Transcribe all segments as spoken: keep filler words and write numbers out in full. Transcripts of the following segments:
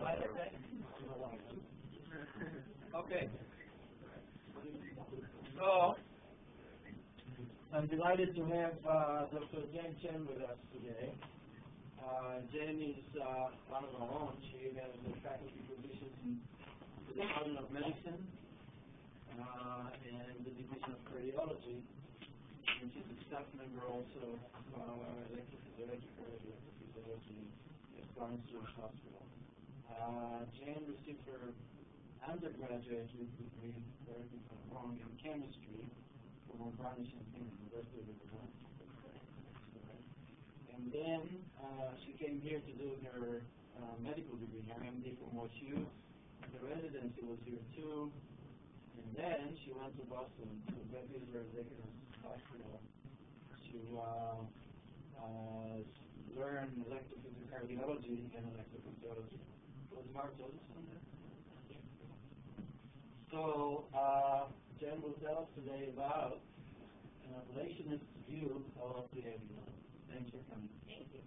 Okay. So, I'm delighted to have uh, Doctor Chen with us today. Uh, Jen is uh, one of our own. She has a faculty position in the Department of Medicine uh, and the Division of Cardiology. And she's a staff member also of our Electrophysiology Cardiovascular at Cardiovascular Hospital. Uh, Jen received her undergraduate degree, correct me if I'm wrong, in chemistry from Varnish and University of Illinois. And then uh, she came here to do her uh, medical degree, her M D from O S U. The residency was here too. And then she went to Boston to Beth Israel Executive Hospital to uh, uh, learn electrophysiology and electrophysiology. Was Mark Joseph on there? So, uh, Jen will tell us today about an ablationist view of the A V node. Thanks for coming. Thank you.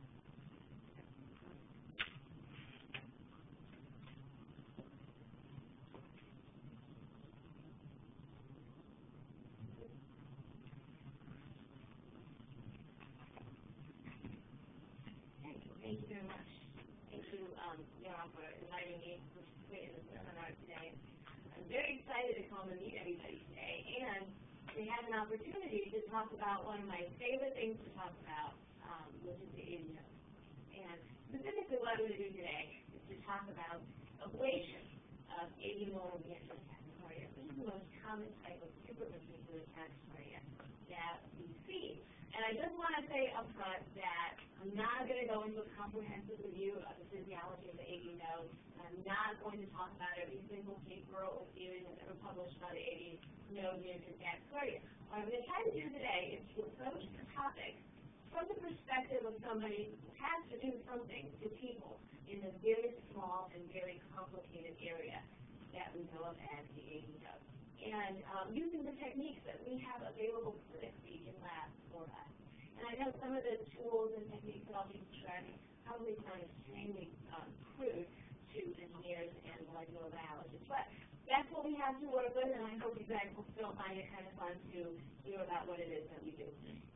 Thank you very much. Thank you, um, Yara, for inviting me to participate in this seminar today. I'm very excited to come and meet everybody today and to have an opportunity to talk about one of my favorite things to talk about, um, which is the A V node. And specifically what I'm going to do today is to talk about ablation of A V nodal reentry tachycardia. This is the most common type of supraventricular tachycardia that we see. And I just want to say up front that I'm not going to go into a comprehensive review of the physiology of the A V node. I'm not going to talk about every single paper or theory that's ever published about the A V node reentry tachycardia. What I'm going to try to do today is to approach the topic from the perspective of somebody who has to do something to people in a very small and very complicated area that we know of as the A V node. And um, using the techniques that we have available clinically in labs for us. And I know some of the tools and techniques that I'll be describing probably sound extremely um, crude to engineers and molecular biologists, but that's what we have to work with, and I hope you guys will still find it kind of fun to hear about what it is that we do.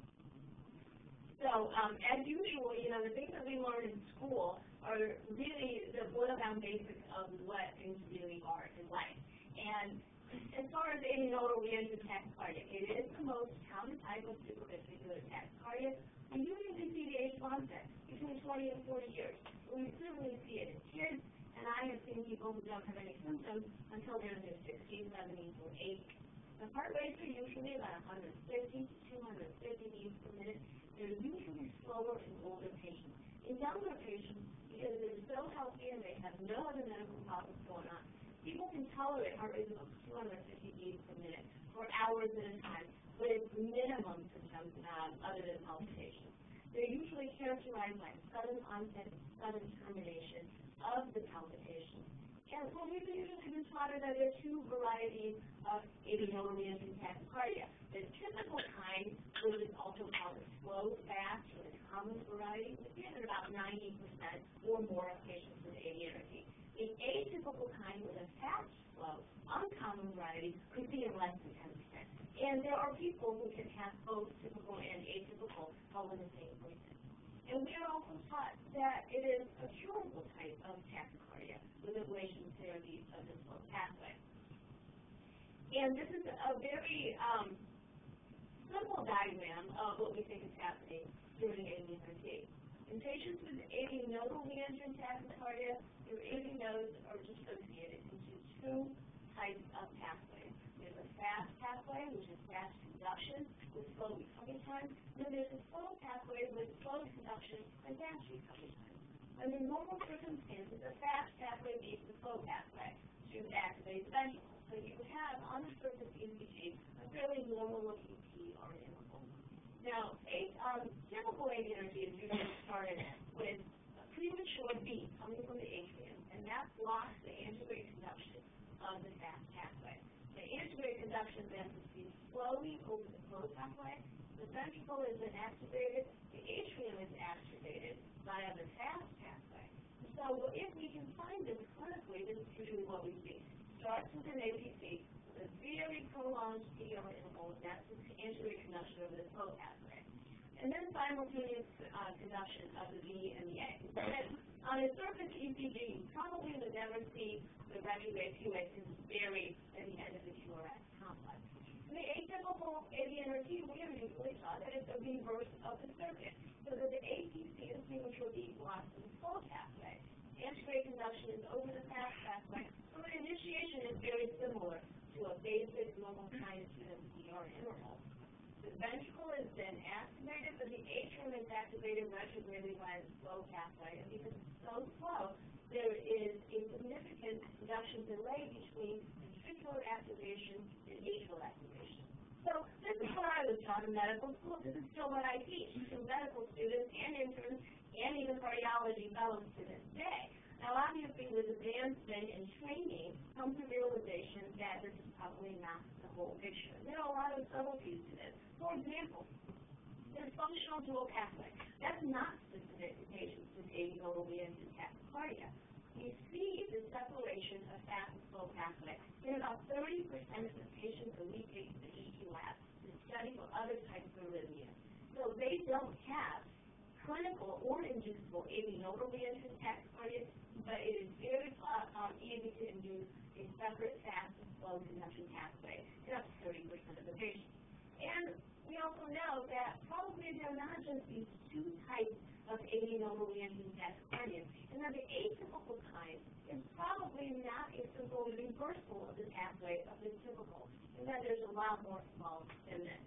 So, um, as usual, you know, the things that we learn in school are really the boil-down basics of what things really are in life. And as far as A V nodal reentry tachycardia, it is the most common type of supraventricular tachycardia. We usually see the age of onset between twenty and forty years. We certainly see it in kids, and I have seen people who don't have any symptoms until they're in their sixties, seventies, or eighties. The heart rates are usually about one hundred fifty to two hundred fifty beats per minute. They're usually slower in older patients. In younger patients, because they're so healthy and they have no other medical problems going on, people can tolerate heart rates of two hundred fifty beats per minute for hours at a time, but it's minimum symptoms um, other than palpitations. They're usually characterized by sudden onset, sudden termination of the palpitation. And so we've usually been taught that there are two varieties of A V nodal reentry tachycardia. The typical kind, which is also called a slow fast, or the common variety, is in about ninety percent or more of patients with A V energy. The atypical kind with a fast flow, uncommon variety, could be in less than ten percent. And there are people who can have both typical and atypical all in the same person. And we are also taught that it is a curable type of tachycardia with ablation therapies of the slow pathway. And this is a very um, simple diagram of what we think is happening during A V N T. In patients with A V nodal reentry tachycardia, their A V nodes are dissociated into two types of pathways. There's a fast pathway, which is fast conduction with slow recovery time. And then there's a slow pathway with slow conduction and fast recovery time. Under normal circumstances, the fast pathway beats the slow pathway to activate the ventricle. So you have on the surface E C G a fairly normal-looking P or interval. Now, a um, typical A V energy is usually started with a premature beat coming from the atrium, and that blocks the antegrade conduction of the fast pathway. The antegrade conduction then proceeds slowly over the slow pathway. The ventricle is then activated. The atrium is activated via the fast pathway. The So if we can find this clinically, this is usually what we see. Starts with an A P C, with a very prolonged P R interval, that's the anterior conduction of the flow pathway. And then simultaneous uh, conduction of the V and the A. And on a surface E C G, you probably would never see the retrograde Q A because it's buried at the end of the Q R S complex. In the atypical A V N R T, we have usually thought that it's a reverse of the circuit, so that the A P C is premature B blocks in the flow pathway. Anterior conduction is over the fast pathway, so the initiation is very similar to a basic normal sinus rhythm P R interval. The ventricle is then activated, but the atrium is activated retrogradely by the flow pathway. And because it's so slow, there is a significant conduction delay between ventricular activation and atrial activation. So this is what I was taught in medical school. This is still what I teach to medical students and interns and even cardiology fellows to this day. Now, obviously, with advancement in training comes the realization that this is probably not the whole picture. There are a lot of subtleties to this. For example, there's functional dual pathway. That's not specific to patients with aortic and tachycardia. You see the separation of fast and slow pathway in about thirty percent of the patients that we take to the E Q lab to study for other types of arrhythmia. So they don't have clinical or inducible A V nodal-oriented tachycardia, but it is very um, easy to induce a separate fast and slow conduction pathway in up to thirty percent of the patients. And we also know that probably there are not just these two types of A V nodal-oriented tachycardia, and that the atypical kind is probably not a simple reversal of the pathway of the typical, and that there's a lot more involved in this.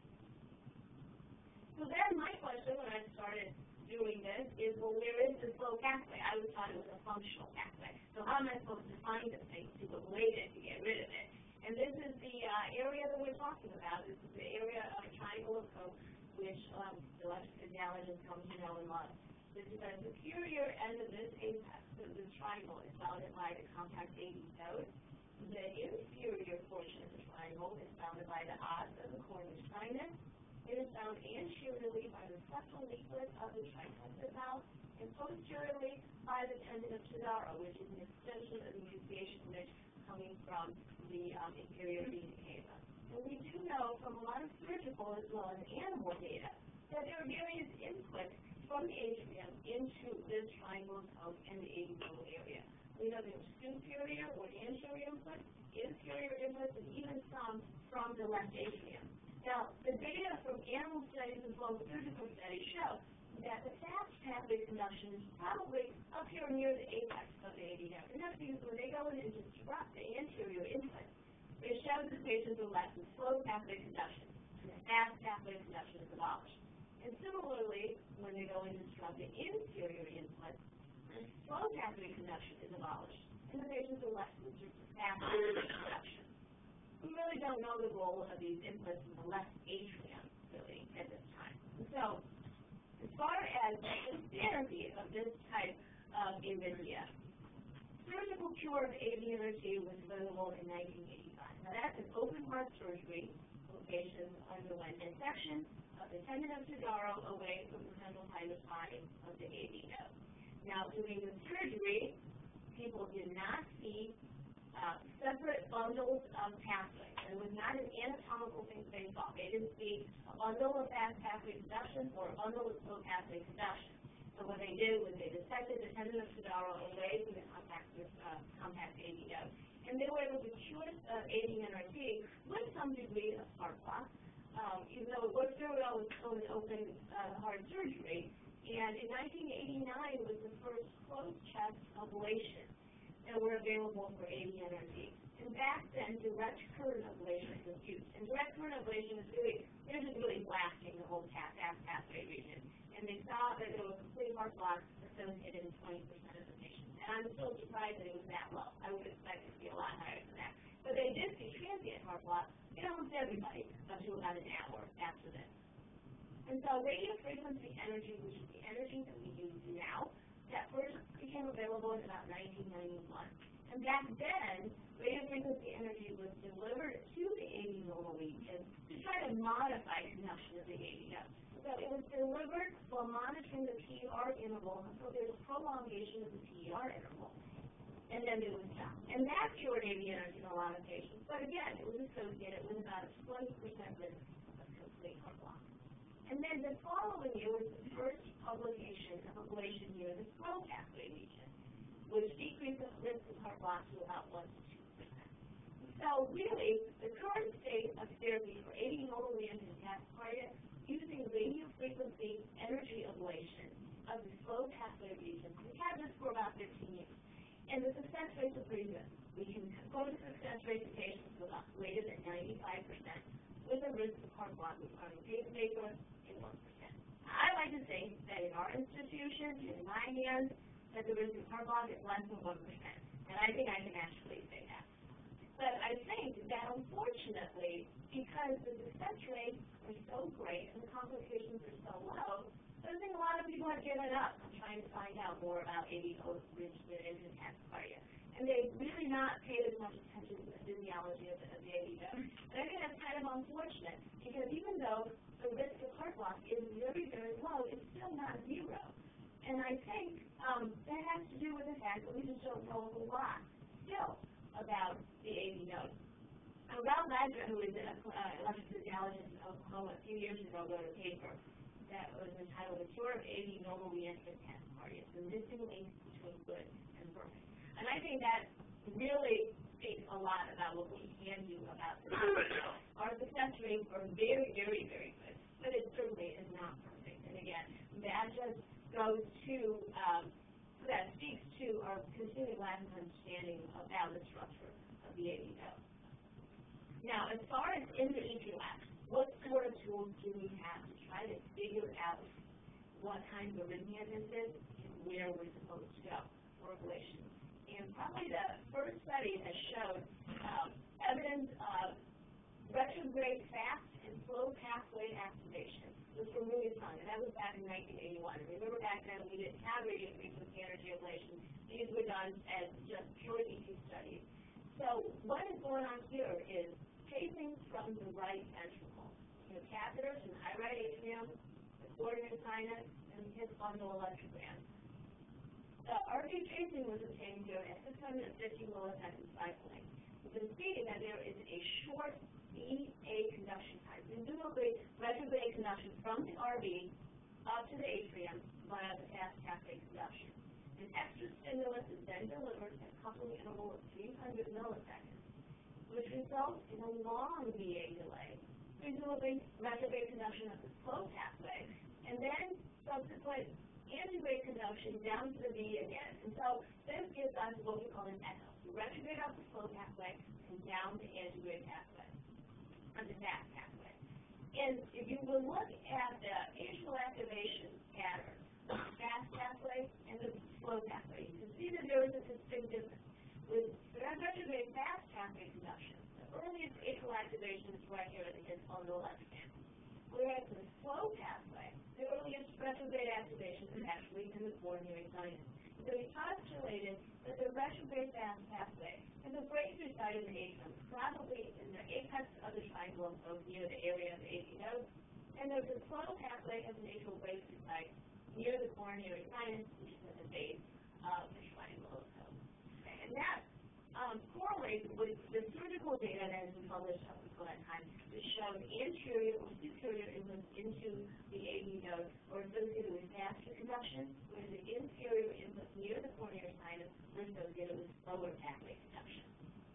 So then my question when I started doing this is, well, where is the slow pathway? I was taught it was a functional pathway. So how am I supposed to find this thing, to ablate it, to get rid of it? And this is the uh, area that we're talking about. This is the area of a triangle of Koch, which um, the electrophysiologists come to know and love. This is the superior end of this apex of this triangle is bounded by the compact A V node. The inferior portion of the triangle is bounded by the os of the cornice sinus. It is bound anteriorly by the septal leaflet of the tricuspid valve, and posteriorly by the tendon of Tadaro, which is an extension of the nucleation ridge coming from the um, inferior vena cava. And we do know from a lot of surgical as well as animal data that there are various inputs from the atrium into this triangle of Koch and the A V nodal area. We know there's superior or anterior inputs, inferior inputs, and even some from the left atrium. Now, the data from animal studies as well as surgical studies show that the fast pathway conduction is probably up here near the apex of the A V node. And that's because when they go in and disrupt the anterior input, it shows the patients with less than slow pathway conduction, and the fast pathway conduction is abolished. And similarly, when they go in and disrupt the inferior input, the slow pathway conduction is abolished, and the patients with less than fast pathway conduction. We really don't know the role of these inputs in the left atrium, really, at this time. And so, as far as the therapy of this type of arrhythmia, surgical cure of A V N R T was available in nineteen eighty-five. Now, that's an open heart surgery where patients underwent dissection of the tendon of Tadaro away from the central sinus line of the A V node. Now, doing the surgery, people did not see Uh, separate bundles of pathways. It was not an anatomical thing they saw. They didn't see a bundle of fast pathway conduction or a bundle of slow pathway conduction. So what they did was they dissected the tendon of Tadaro away from the compact, uh, compact A V node. And they were able to cure uh, A V N R T with some degree of heart block, um, even though it worked very well with an open uh, heart surgery. And in nineteen eighty-nine was the first closed chest ablation that were available for A V N R T. And back then, direct current ablation was used. And direct current ablation is really, they're just really blasting the whole fast pathway region. And they saw that there was complete heart block associated in twenty percent of the patients. And I'm still surprised that it was that low. I would expect it to be a lot higher than that. But they did see transient heart block in almost everybody up to about an hour after this. And so radio frequency energy, which is the energy that we use now, that first became available in about nineteen ninety-one. And back then, radio frequency energy was delivered to the A V nodal region to try to modify conduction of the A V node. So it was delivered while monitoring the P R interval until there was prolongation of the P R interval. And then it was stopped. And that cured A V energy in a lot of patients. But again, it was associated with about a twenty percent risk of complete heart block. And then the following year was the first publication of ablation near the slow pathway region, which decreased the risk of heart block to about one to two percent. So really, the current state of therapy for A V nodal reentry tachycardia using radio frequency energy ablation of the slow pathway region, we've had this for about fifteen years. And the success rates are pretty good. We can go to success rates in patients with greater than ninety-five percent with a risk of heart block with chronic pacemaker in one percent. I like to think that in our institution, in my hands, that the risk of heart block is less than one percent. And I think I can actually say that. But I think that unfortunately, because the success rates are so great and the complications are so low, I think a lot of people have given up on trying to find out more about A V node enrichment and tachycardia. And they've really not paid as much attention to the physiology of the, of the A V node. And I think that's kind of unfortunate, because even though the risk of heart block is very, very low, it's still not zero. And I think um, that has to do with the fact that we just don't know a lot still about the A V node. Uh, Ralph Ladner, who is an uh, electrophysiologist in Oklahoma, a few years ago wrote a paper that was entitled "The Cure of A V Nodal Reentry Tachycardia: The Missing Link Between Good and Perfect." And I think that really speaks a lot about what we can do about this. Our success rates are very, very, very good, but it certainly is not perfect. And again, that just goes to, um, that speaks to our continuing lack of understanding about the structure of the A V node. Now, as far as in the E P lab, what sort of tools do we have to try to figure out what kind of arrhythmia this is and where we're supposed to go for ablation? And probably the first study that showed um, evidence of retrograde fast and slow pathway activation was from Louis Young, and that was back in nineteen eighty-one. Remember back then we didn't have radio frequency energy ablation. These were done as just pure E P studies. So what is going on here is pacing from the right ventricle. You know, catheters in high right atrium, the coronary sinus, and his bundle electrogram. The R V tracing was obtained here at six hundred fifty milliseconds cycling. You can see that there is a short V A conduction time, presumably retrograde conduction from the R V up to the atrium via the fast pathway conduction. An extra stimulus is then delivered at a coupling interval of three hundred milliseconds, which results in a long V A delay, presumably retrograde conduction of the slow pathway, and then subsequent antegrade conduction down to the V again. And so this gives us what we call an echo. We retrograde up the slow pathway and down the antegrade pathway, or the fast pathway. And if you will look at the atrial activation pattern, the fast pathway and the slow pathway, you can see that there is a distinct difference. With retrograde fast pathway conduction, the earliest atrial activation is right here at the hip on the left hand. Whereas in the slow pathway, the earliest retrograde activation is actually in the coronary sinus. So we postulated that the retrograde fast pathway is a breakthrough site of the atrium, probably in the apex of the triangle, so near the area of the A V node, and that the slow pathway has an atrial breakthrough site near the coronary sinus, which is at the base of the triangle. And that um, correlates with the surgical data that has been published up until that time, which showed anterior or superior inputs into the A V node were associated with faster conduction, whereas the inferior inputs near the coronary sinus were associated with slower pathway conduction.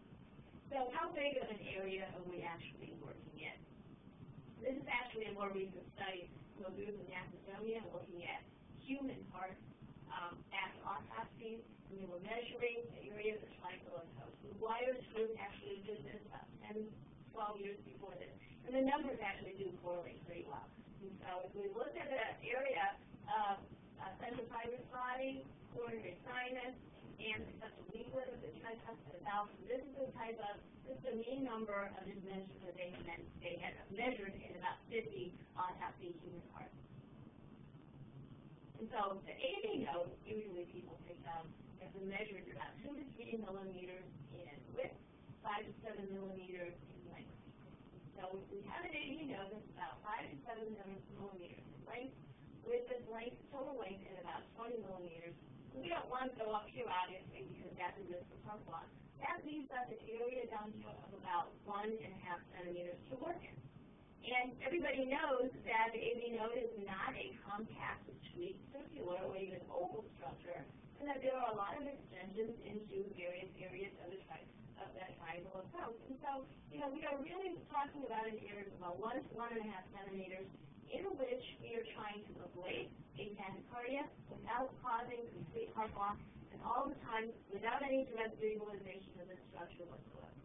So how big of an area are we actually working in? This is actually a more recent study from a group in Macedonia looking at human hearts um, after autopsies. We were measuring the area of the triangle and toes. The Wires group actually did this about ten, twelve years before this. And the numbers actually do correlate pretty well. And so if we look at the area of uh, central fibrous body, coronary sinus, and the leaflet of the tricuspid valve, this is the type of, this is the mean number of dimensions that they had, they had measured in about fifty autopsy human hearts. And And so the A V node, usually people think of as a measure is about two to three millimeters in width, five to seven millimeters in length. So we have an A V node that's about five to seven millimeters in length, with this length, total length at about twenty millimeters. We don't want to go up here, obviously, because that's a risk for pump loss. That leaves us an area down here of about one and a half centimeters to work in. And everybody knows that the A V node is not a compact, sweet, circular, or even oval structure, and that there are a lot of extensions into various areas of the tri of that triangle approach. And so, you know, we are really talking about an area of about one to one and a half centimeters in which we are trying to ablate a tachycardia without causing complete heart block, and all the time without any direct visualization of the structure whatsoever.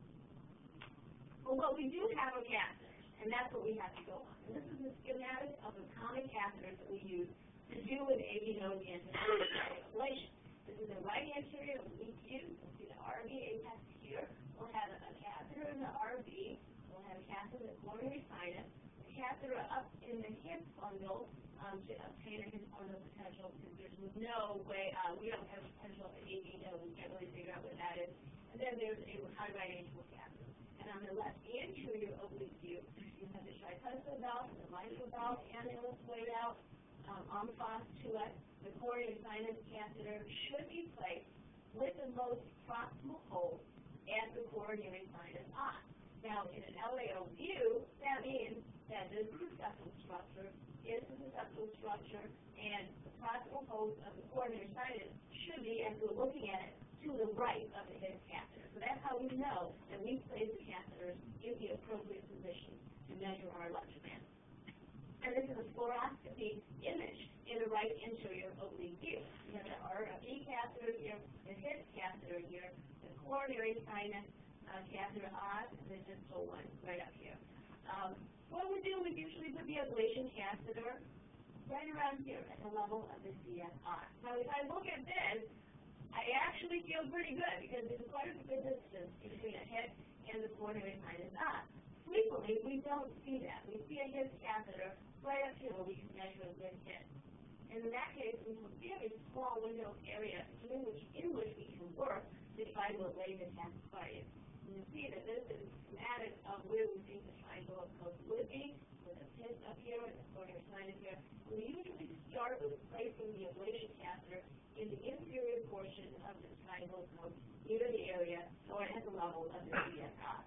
But what we do have are catheters, and that's what we have to go on. And this is the schematic of the common catheters that we use to do with A V node ablation. This is the right anterior oblique view. You'll see the R V apex here. We'll have a, a catheter in the R V. We'll have a catheter in the coronary sinus. Catheter up in the hip bundle um, to obtain a hip bundle potential, because there's no way, uh, we don't have potential of A V node, we can't really figure out what that is. And then there's a high right atrial catheter. And on the left anterior oblique view, you have the tricuspid valve, the mitral valve, and illustrated out um, on the fos to it. The coronary sinus catheter should be placed with the most proximal hole at the coronary sinus eye. Now, in an L A O view, that means that this septal structure is the septal structure, and the proximal holes of the coronary sinus should be, as we're looking at it, to the right of the head catheter. So that's how we know that we place the catheters in the appropriate position to measure our electrogram. And this is a fluoroscopy image in the right anterior oblique view. We have the R V catheter here, the head catheter here, the coronary sinus uh, catheter on, and the distal one right up here. Um, what we do, we usually put the ablation catheter right around here at the level of the C S R. Now, if I look at this, I actually feel pretty good, because there's quite a good distance between a head and the coronary sinus eye. Frequently, we don't see that. We see a hip catheter right up here where we can measure a good hit. And in that case, we have a very small window area in which, in which we can work to try to ablate the tachycardia. You can see that this is schematic of where we think the triangle of coast would be, with a pin up here and the coronary sinus here. We usually start with placing the ablation catheter in the inferior portion of the triangle of coast, near the area or at the level of the C S I.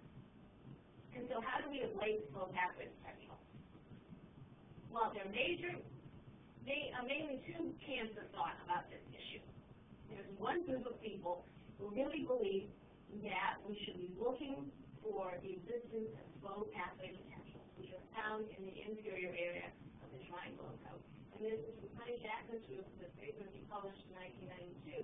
And so how do we ablate the flow pathway potential? Well, there are major, they, uh, mainly two camps of thought about this issue. There's one group of people who really believe that we should be looking for the existence of flow pathway potentials, which are found in the inferior area of the triangle of coast. And this is from Connie Jackson's group, the paper he published in nineteen ninety-two,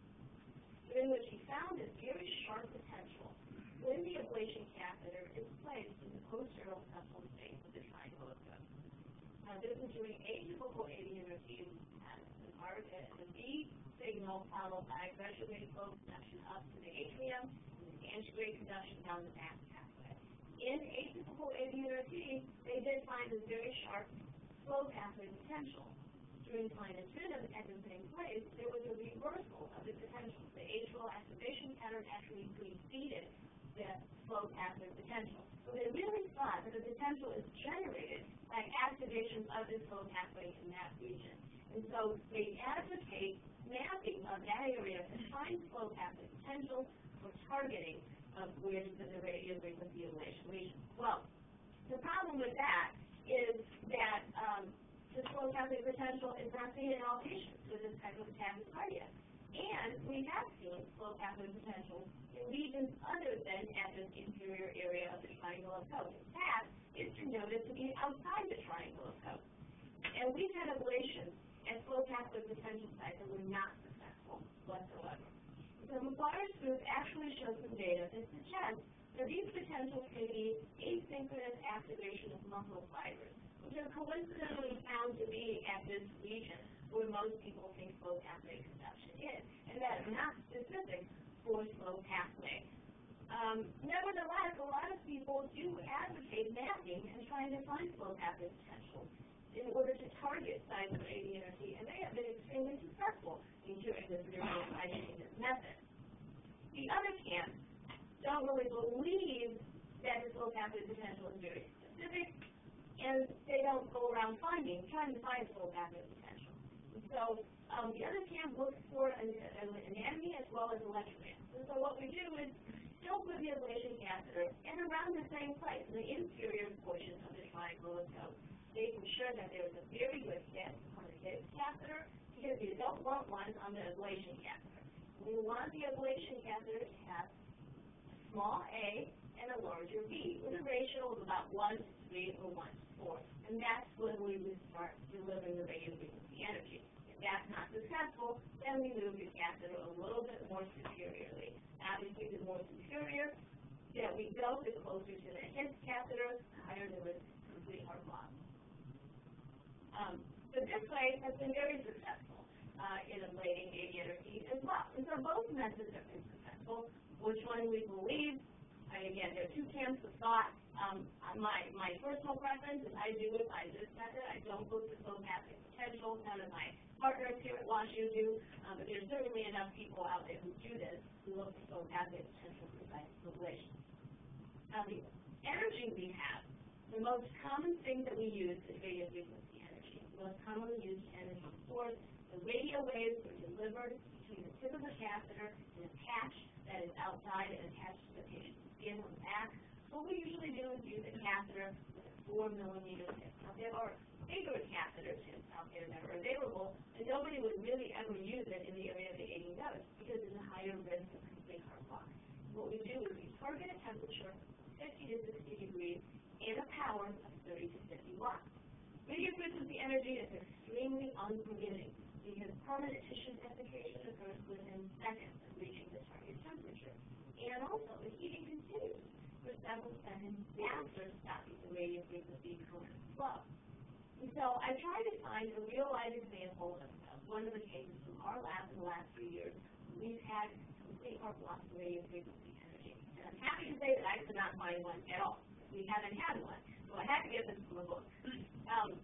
in which he found this very sharp potential when the ablation catheter is placed in the posterior septal space of the triangle of coast. Now, this is doing atypical A V interview, the R the V signal followed by retrograde flow conduction up to the atrium, and the antegrade conduction down the back pathway. In atypical A V interview, they did find this very sharp flow pathway potential. During sinus rhythm at the same place, there was a reversal of the potential. The atrial activation pattern actually preceded the flow pathway potential. So they really thought that the potential is generated by activation of this flow pathway in that region. And so they advocate mapping of that area to find flow pathway potential for targeting of where the radial frequency ablation region. Well, the problem with that is that um, the flow pathway potential is not seen in all patients with this type of tachycardia. And we have seen flow pathway potential in regions other than at this inferior area of the triangle of coast. In fact, it's noted to be outside the triangle of coast. And we've had ablations at flow pathway potential sites that were not successful whatsoever. So McGuire's group actually showed some data that suggests that these potentials may be asynchronous activation of muscle fibers, which are coincidentally found to be at this region where most people think flow pathway conduction is, and that is not specific for flow pathway. Um, nevertheless, a lot of people do advocate mapping and trying to find flow pathway potential in order to target sites of A V N R T, and they have successful in curing this disease by using this method. The other camp don't really believe that this low pathway potential is very specific, and they don't go around finding, trying to find low pathway potential. And so um, the other camp looks for an, an anatomy as well as electrograms. And so what we do is still put the ablation catheter in around the same place, in the inferior portion of the triangle of toe, making sure that there is a very good fit on the catheter, because you don't want one on the ablation catheter. We want the ablation catheter to have a small a and a larger b, with a ratio of about one to three or one to four. And that's when we would start delivering the radiofrequency energy. If that's not successful, then we move the catheter a little bit more superiorly. Obviously, the more superior that we go, the closer to the hip catheter, the higher the risk of complete heart block. Um, but this way has been very successful uh, in ablating A V energy as well. And so both methods have been successful. Which one we believe? And again, there are two camps of thought. Um, my, my personal preference is I do it by this method. I don't look at low pathway potential. None of my partners here at WashU do. Um, but there's certainly enough people out there who do this, who look at low pathway potential for ablation. Now, the energy we have, the most common thing that we use is radio frequency energy. The most commonly used energy source. The radio waves are delivered between the tip of the catheter and a patch that is outside and attached to the patient's skin on the back. What we usually do is use a catheter with a four millimeter tip. Now, there are bigger catheter tips out there that are available, and nobody would really ever use it in the area of the A V node because there's a higher risk of complete heart block. What we do is we target a temperature of fifty to sixty degrees and a power of thirty to fifty watts. Radio frequency energy is extremely unforgiving because permanent tissue desiccation occurs within seconds of reaching the target temperature. And also, the heating continues for several seconds after stopping the radio frequency current flow. And so I tried to find a real-life example of, of one of the cases from our lab in the last few years. We've had complete heart block of radio frequency energy. And I'm happy to say that I could not find one at all. We haven't had one, so I had to get this from a book. Um,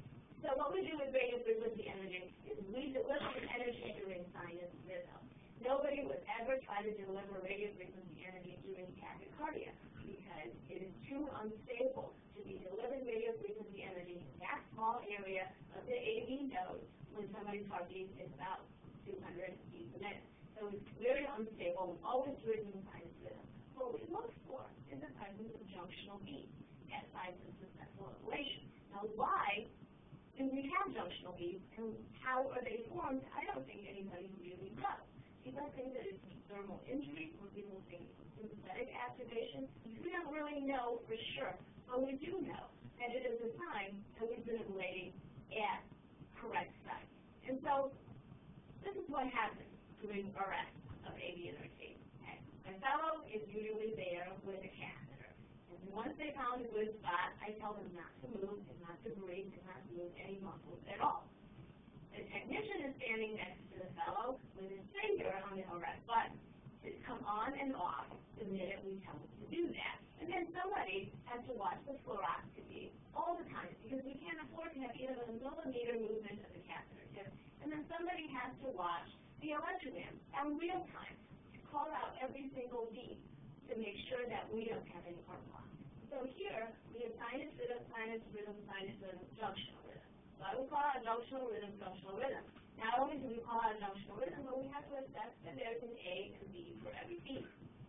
so what we do with radio frequency energy is we deliver the energy during sinus rhythm. Nobody would ever try to deliver radio frequency energy during tachycardia because it is too unstable to be delivering radio frequency energy in that small area of the A V node when somebody's heartbeat is about two hundred beats a minute. So it's very unstable. We always do it in sinus rhythm. What we look for is the presence of junctional beats at sites of successful ablation. Now, why do we have junctional beats and how are they formed? I don't think anybody really knows. People think that it's thermal injury, or people think it's sympathetic activation. We don't really know for sure, but we do know that it is a sign that we've been ablating at correct sites. And so this is what happens during arrest of A V energy. Okay. My fellow is usually there with a catheter. And once they found a good spot, I tell them not to move and not to breathe and not to move any muscles at all. The technician is standing next to the fellow with his finger on the arrest button. It's come on and off the minute we tell him to do that. And then somebody has to watch the fluoroscopy all the time because we can't afford to have even a millimeter movement of the catheter tip. And then somebody has to watch the electrogram in real time to call out every single beat to make sure that we don't have any heart block. So here, we have sinus rhythm, sinus rhythm, sinus rhythm, junctional rhythm. So I would call out junctional rhythm, junctional rhythm. Not only do we call out junctional rhythm, but we have to assess that there's an A and B for every beat.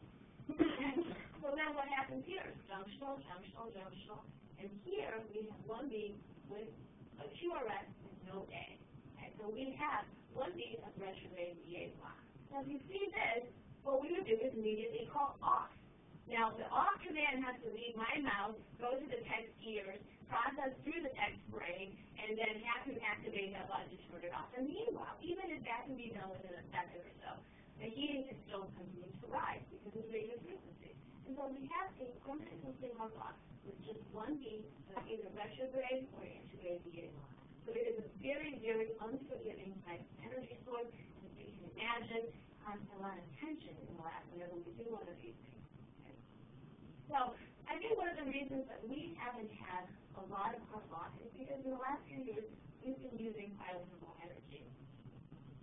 So then what happens here? Junctional, junctional, junctional. And here we have one beat with a Q R S and no A. Okay, so we have one beat of retrograde V A block. Now if you see this, what we would do is immediately call off. Now the off command has to leave my mouth, go to the tech's ears, process through the tech's brain, and then have to activate that button to turn it off. And meanwhile, even if that can be done within a second or so, the heating is still continuing to rise because of radio frequency. And so we have a permanent complete heart block with just one beat of either retrograde or antegrade V A block. So it is a very, very unforgiving type of energy source. As you can imagine, causes a lot of tension in the lab whenever we do one of these things. Okay. So I think one of the reasons that we haven't had a lot of heart block is because in the last few years we've been using biothermal energy.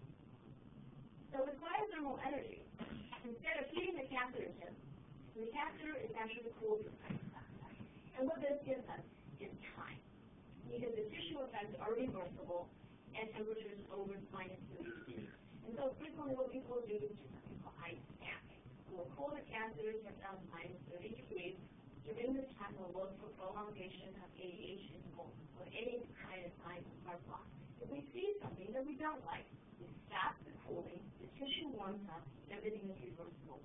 so with cryothermal energy, instead of heating the catheter tip, the catheter is actually cooled to cytosol. And what this gives us is time, because the tissue effects are reversible at temperatures over minus thirty degrees. And so frequently what people do is do something called ice stacking. We'll cool the catheter tip down to minus thirty degrees. During this time, we'll look for prolongation of A D H interval or any kind of signs of heart block. If we see something that we don't like, we stop the cooling, the tissue warms up, everything is reversible.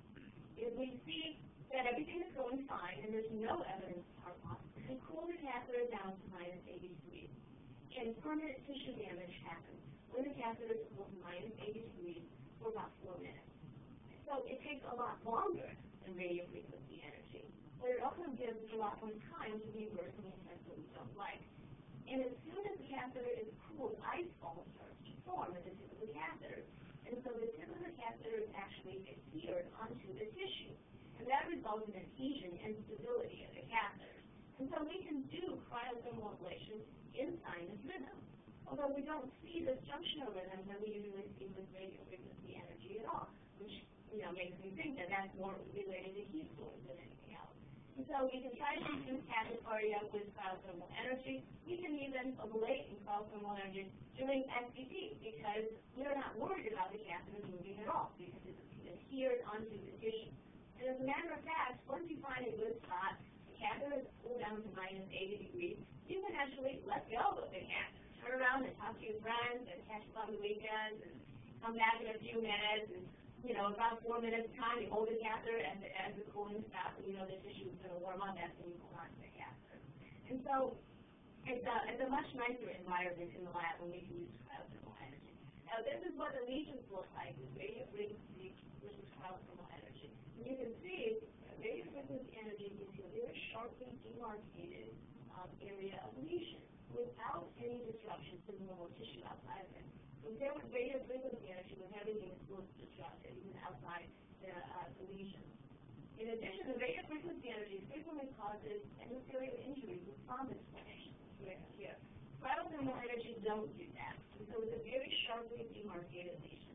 If we see that everything is going fine and there's no evidence of heart block, we cool the catheter down to minus eighty degrees. And permanent tissue damage happens when the catheter is cooled to minus eighty degrees for about four minutes. So it takes a lot longer than radio frequency energy, but it also gives a lot more time to reverse the effects that we don't like. And as soon as the catheter is cooled, ice balls starts to form at the tip of the catheter. And so the tip of the catheter is actually adhered onto the tissue. And that results in adhesion and stability of the catheter. And so we can do cryothermal ablation in sinus rhythm, although we don't see this junctional rhythm that we usually see with radio frequency energy at all, which you know makes me think that that's more related to heat source than anything else. And so we can try to do tachycardia with cryothermal energy. We can even ablate in cryothermal energy during S P P because we're not worried about the catheter moving at all because it's adhered onto the tissue. And as a matter of fact, once you find a good spot, the catheter is cooled down to minus eighty degrees, you can actually let go of the catheter. Turn around and talk to your friends and catch up on the weekends and come back in a few minutes and you know, about four minutes time, you hold the catheter and as the cooling stops, and you know the tissue is going to warm up after you hold on to the catheter. And so it's a, it's a much nicer environment in the lab when we can use cryothermal energy. Now this is what the lesions look like with radio frequency versus cryothermal energy. And you can see that radio frequency energy gives you a very sharply demarcated um, area of lesion without any disruption to the normal tissue outside of it. Compared with radio frequency energy, when everything is fully disrupted, even outside the, uh, the lesions. In addition, the radio frequency energy frequently causes endothelial injury with thrombus formation. Here, cryothermal energy don't do that. And so it's a very sharply demarcated lesion.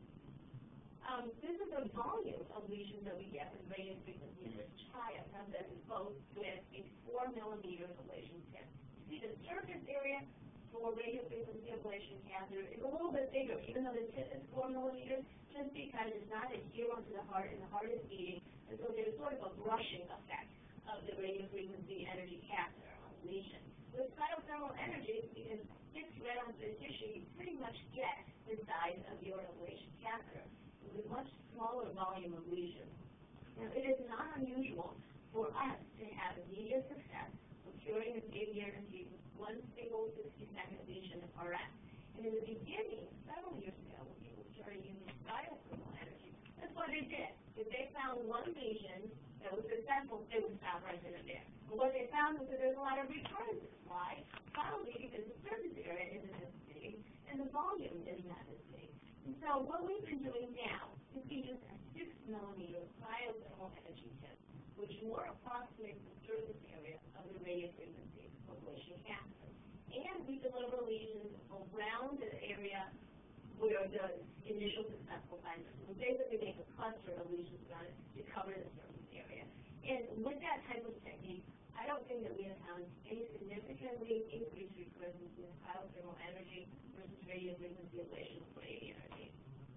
Um, this is the volume of lesions that we get with radio frequency energy. Try it. Now, this is both with a four millimeter ablation tip. See the surface area for radio frequency ablation catheter is a little bit bigger, even though the tip is four millimeters, just because it's not adhered onto the heart and the heart is beating, and so there's sort of a brushing effect of the radio frequency energy catheter on the lesion. With cryothermal energy, because it sticks right onto the tissue, you pretty much get the size of your ablation catheter with a much smaller volume of lesion. Now, it is not unusual for us to have immediate success of curing a C B A C with one single sixty second lesion of R F. And in the beginning, several years ago, when people started using cryothermal energy, that's what they did. If they found one lesion that was successful, they would stop right then and there. But what they found was that there's a lot of recurrences. Why? Probably because the surface area isn't as big and the volume is not as big. And so what we've been doing now is we use a six millimeter cryothermal energy tip, which more approximates the surface area of the radio frequency ablation catheter. And we deliver lesions around the area where the initial successful findings. We basically make a cluster of lesions around it to cover the surface area. And with that type of technique, I don't think that we have found any significantly increased recurrence with cryothermal energy versus radio frequency ablation with radio energy.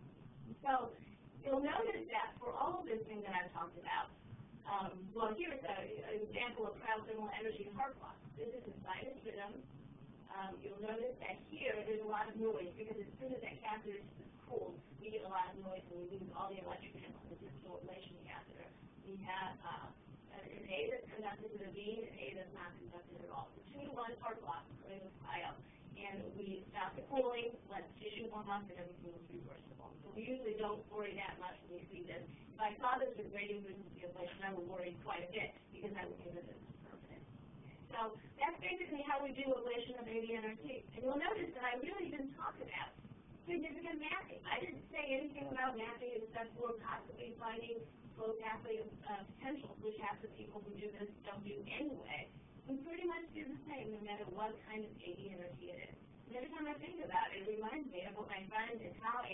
So you'll notice that for all of this thing that I've talked about, Um, well, here's a, an example of cryothermal energy heart block. This is a sinus rhythm. Um, you'll notice that here there's a lot of noise because as soon as that catheter is cooled, we get a lot of noise and we lose all the electric signals. This is the ablation catheter. We have uh, an A that's conducted to the vein and A that's not conducted at all. So two to one heart block according to cryo. And we stop the cooling, let the tissue warm up, and everything is reversible. So we usually don't worry that much when we see this. If I saw this with radio frequency ablation, I would worry quite a bit because I would think that this is permanent. So that's basically how we do ablation of A V N R T. And you'll notice that I really didn't talk about significant mapping. I didn't say anything about mapping except for possibly finding flow pathway uh, potentials, which half the people who do this don't do anyway. We pretty much do the same no matter what kind of A V N R T it is. And every time I think about it, it reminds me of what my friend and colleague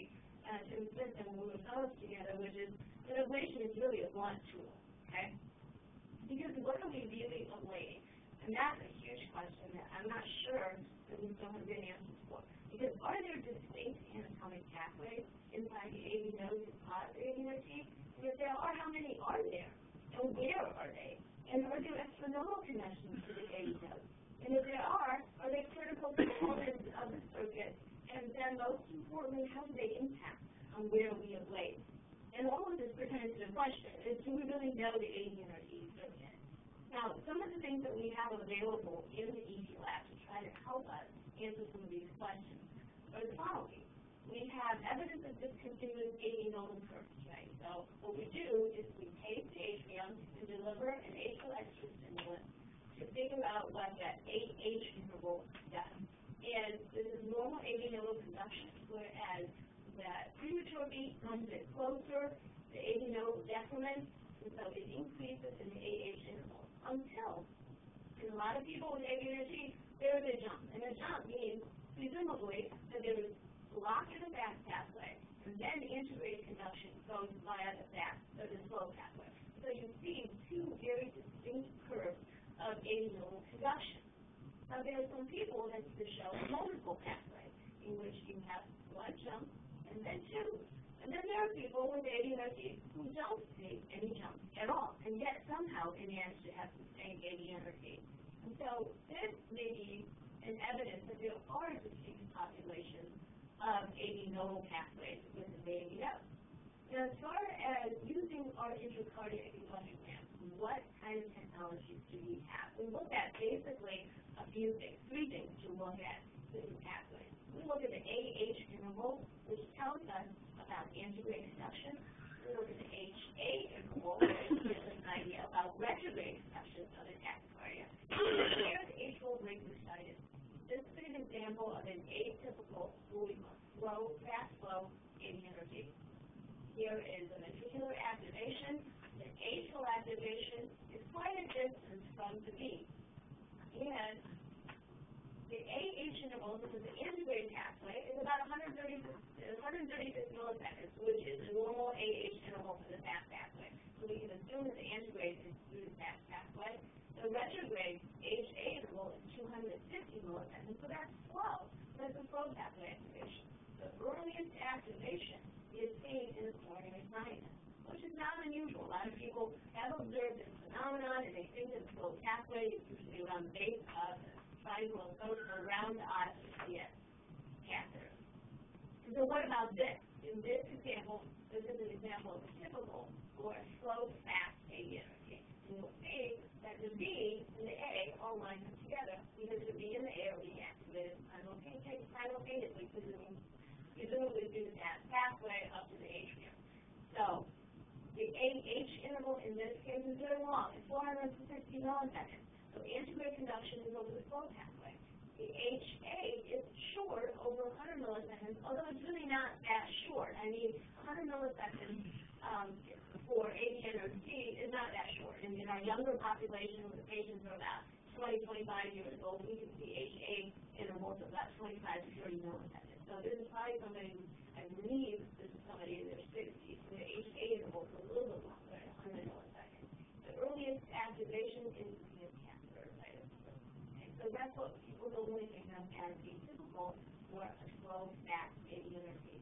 uh, Chen and we were fellows together, which is that ablation is really a blunt tool, okay? Because what are we really ablating? And that's a huge question that I'm not sure that we still have good answers for. Because are there distinct anatomic pathways inside the A V node that cause A V N T? And if there are, how many are there? And where are they? And are there extranodal connections to the A V node? And if there are, are they critical components of the circuit? And then most importantly, how do they impact on where we ablate? And all of this pertains to the question is, do we really know the A V N T circuit? Now, some of the things that we have available in the E T lab to try to help us answer some of these questions are the following. We have evidence of discontinuous A V nodal curves, right? So what we do is we take the atrium and deliver an atrial extrastimulant to figure out what that A H interval does. And this is normal A V nodal conduction, whereas that premature beat comes a bit closer, the A V nodal decrements, and so it increases in the A H interval until, in a lot of people with A V N T, there is a jump. And a jump means, presumably, that there is block in the fast pathway, and then integrated conduction goes via the fast, or the slow pathway. So you see two very distinct curves of A V nodal conduction. Now, there are some people that show multiple pathways, in which you have one jump and then two. And then there are people with A V N T who don't see any jumps at all, and yet somehow they manage to have sustained A V N T. And so this may be an evidence that there are distinct populations of A V nodal pathways within the A V node. Now, as far as using our intracardiac electrogram, what kind of technologies do we have? We look at basically a few things, three things to look at different pathways. We look at the A H interval, which tells us about integrated conduction. We look at the H A interval, which gives us an idea about retrograde conduction of the tachycardia. Here's atrial rhythmicitis. This is an example of an atypical slow, fast flow A V N T. Here is a ventricular activation. The atrial activation is quite a distance from the beat. And the A H interval, which is the integrated pathway, is about one hundred thirty-six milliseconds, which is the normal A H interval for the fast pathway. So we can assume that the integrated is through the fast pathway. The retrograde H A interval is two hundred fifty milliseconds, so that's slow. That's a slow pathway activation. The earliest activation is seen in the coronary sinus, which is not unusual. A lot of people have observed this phenomenon, and they think that the slow pathway is usually around the base of the triangle of goes around the osseous catheter. So what about this? In this example, this is an example of a typical or a slow, fast A V N T. And you'll see that the B and the A all line up together because the B and the A are being activated simultaneously, presumably through that pathway up to the atrium. So the A H interval in this case is very long. It's four hundred sixty milliseconds. So integrated conduction is over the slow pathway. The H A is short, over one hundred milliseconds, although it's really not that short. I mean, one hundred milliseconds um, for A V N T is not that short. And in our younger population, where the patients are about twenty, twenty-five years old, we can see H A intervals of about twenty-five to thirty milliseconds. So this is probably somebody who, I believe, this is somebody in their sixties. So the H A interval is a little bit longer, at one hundred milliseconds. The earliest activation is the catheteritis. Okay, so that's what people normally think of as a typical for a slow, fast A V N T.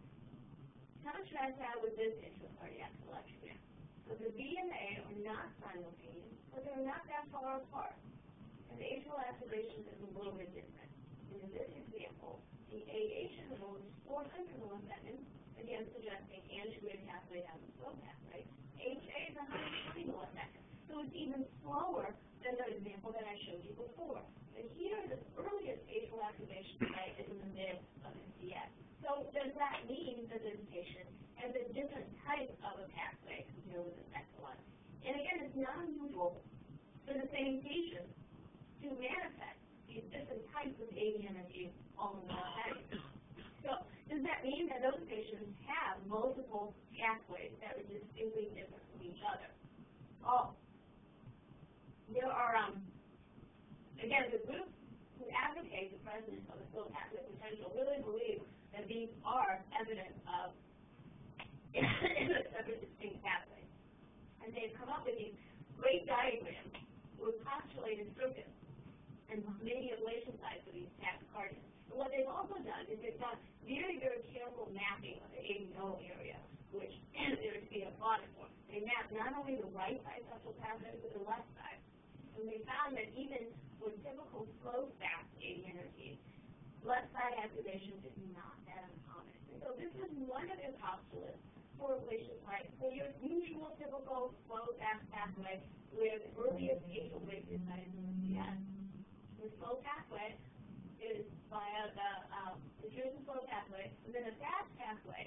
Contrast that with this intracardiac electrogram. So the B and the A are not simultaneous, but they're not that far apart. And the atrial activation is a little bit different. And in this example, the A H interval is four hundred milliseconds, again suggesting integrated pathway has a slow pathway. H A is one hundred twenty milliseconds. So it's even slower than the example that I showed you before. And here, the earliest atrial activation site is in the mid of the C S. So does that mean that this patient has a different type of a pathway compared with the second one? And again, it's not unusual for the same patient to manifest these different types of A V N T all in one setting. So does that mean that those patients have multiple pathways that are distinctly different from each other? Oh, there are, um, again, the group who advocate the presence of a slow pathway potential really believe that these are evidence of mapping of the eighty nodal area, which they're being applauded for. They map not only the right side central pathway, but the left side. And they found that even with typical slow fast A D energies, left side activation is not that uncommon. And so this is one of the postulates for ablation site. So your usual typical slow fast pathway where the earliest atrial breakthrough site is in the C S. The slow pathway is via the um, the here's the slow pathway, and then a fast pathway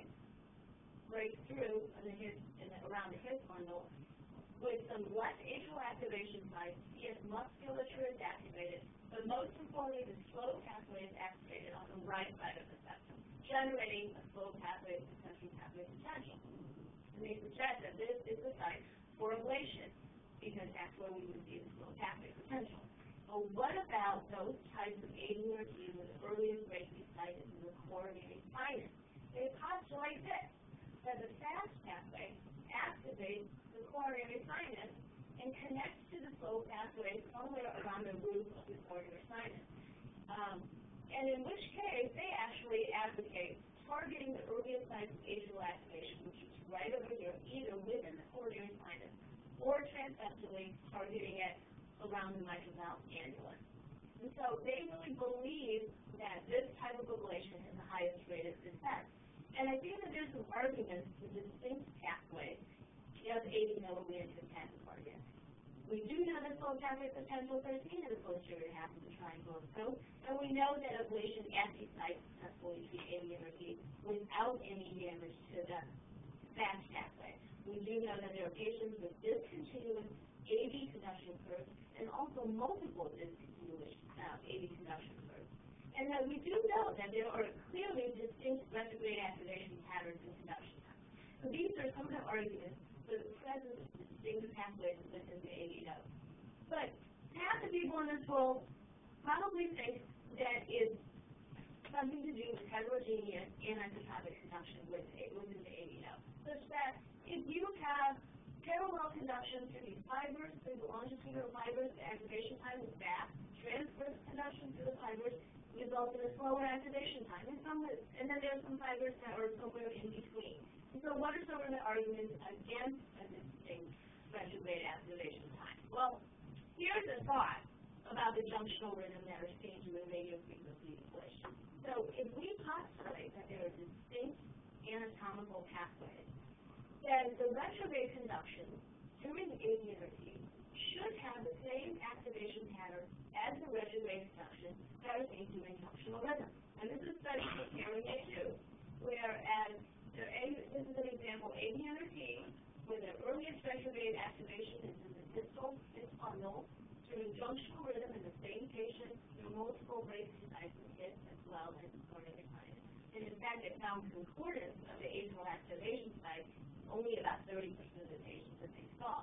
breaks through in the hip, in the, around the hip bundle with some left atrial activation sites. C S musculature is activated, but most importantly, the slow pathway is activated on the right side of the septum, generating a slow pathway sensory pathway potential. And they suggest that this is the site for ablation because that's where we would see the slow pathway potential. But what about those types of A D or T where the earliest breakthrough site is in the coronary sinus? They postulate this, that the fast pathway activates the coronary sinus and connects to the slow pathway somewhere around the root of the coronary sinus. Um, and in which case, they actually advocate targeting the earliest sites of atrial activation, which is right over here, either within the coronary sinus or transeptally targeting it around the mitral valve annulus. And so they really believe that this type of ablation has the highest rate of success. And I think that there's some arguments for distinct pathways of A D nodal reangiopath target. We do know that slow pathway potential is seen in the posterior half of the triangle scope, and we know that ablation at these sites successfully treat A D N R T without any damage to the fast pathway. We do know that there are patients with discontinuous A V conduction curves and also multiple discontinuous uh, A V conduction curves. And uh, we do know that there are clearly distinct retrograde activation patterns in conduction time. So these are some of the arguments for the presence of distinct pathways within the A D node. But half the people in this world probably think that it's something to do with heterogeneous anisotropic conduction within the A D node. Such that if you have parallel conduction through these fibers, through the longitudinal fibers, the activation time is fast. Transverse conduction through the fibers results in a slower activation time. And, some, and then there are some fibers that are somewhere in between. And so what are some of the arguments against a distinct retrograde activation time? Well, here's a thought about the junctional rhythm that are seen with radio frequency ablation. So if we postulate that there are distinct anatomical pathways, then the retrograde conduction during the A D N R T should have the same activation pattern as the retrograde conduction that is seen during junctional rhythm. And this is studied comparing A two, whereas the A, this is an example A D N R T where the earliest retrograde activation is in the distal fifth bundle during junctional rhythm in the same patient. There are multiple breakthrough sites in the hip as well as the coronary sinus. And in fact, it found concordance of the atrial activation site only about thirty percent of the patients that they saw.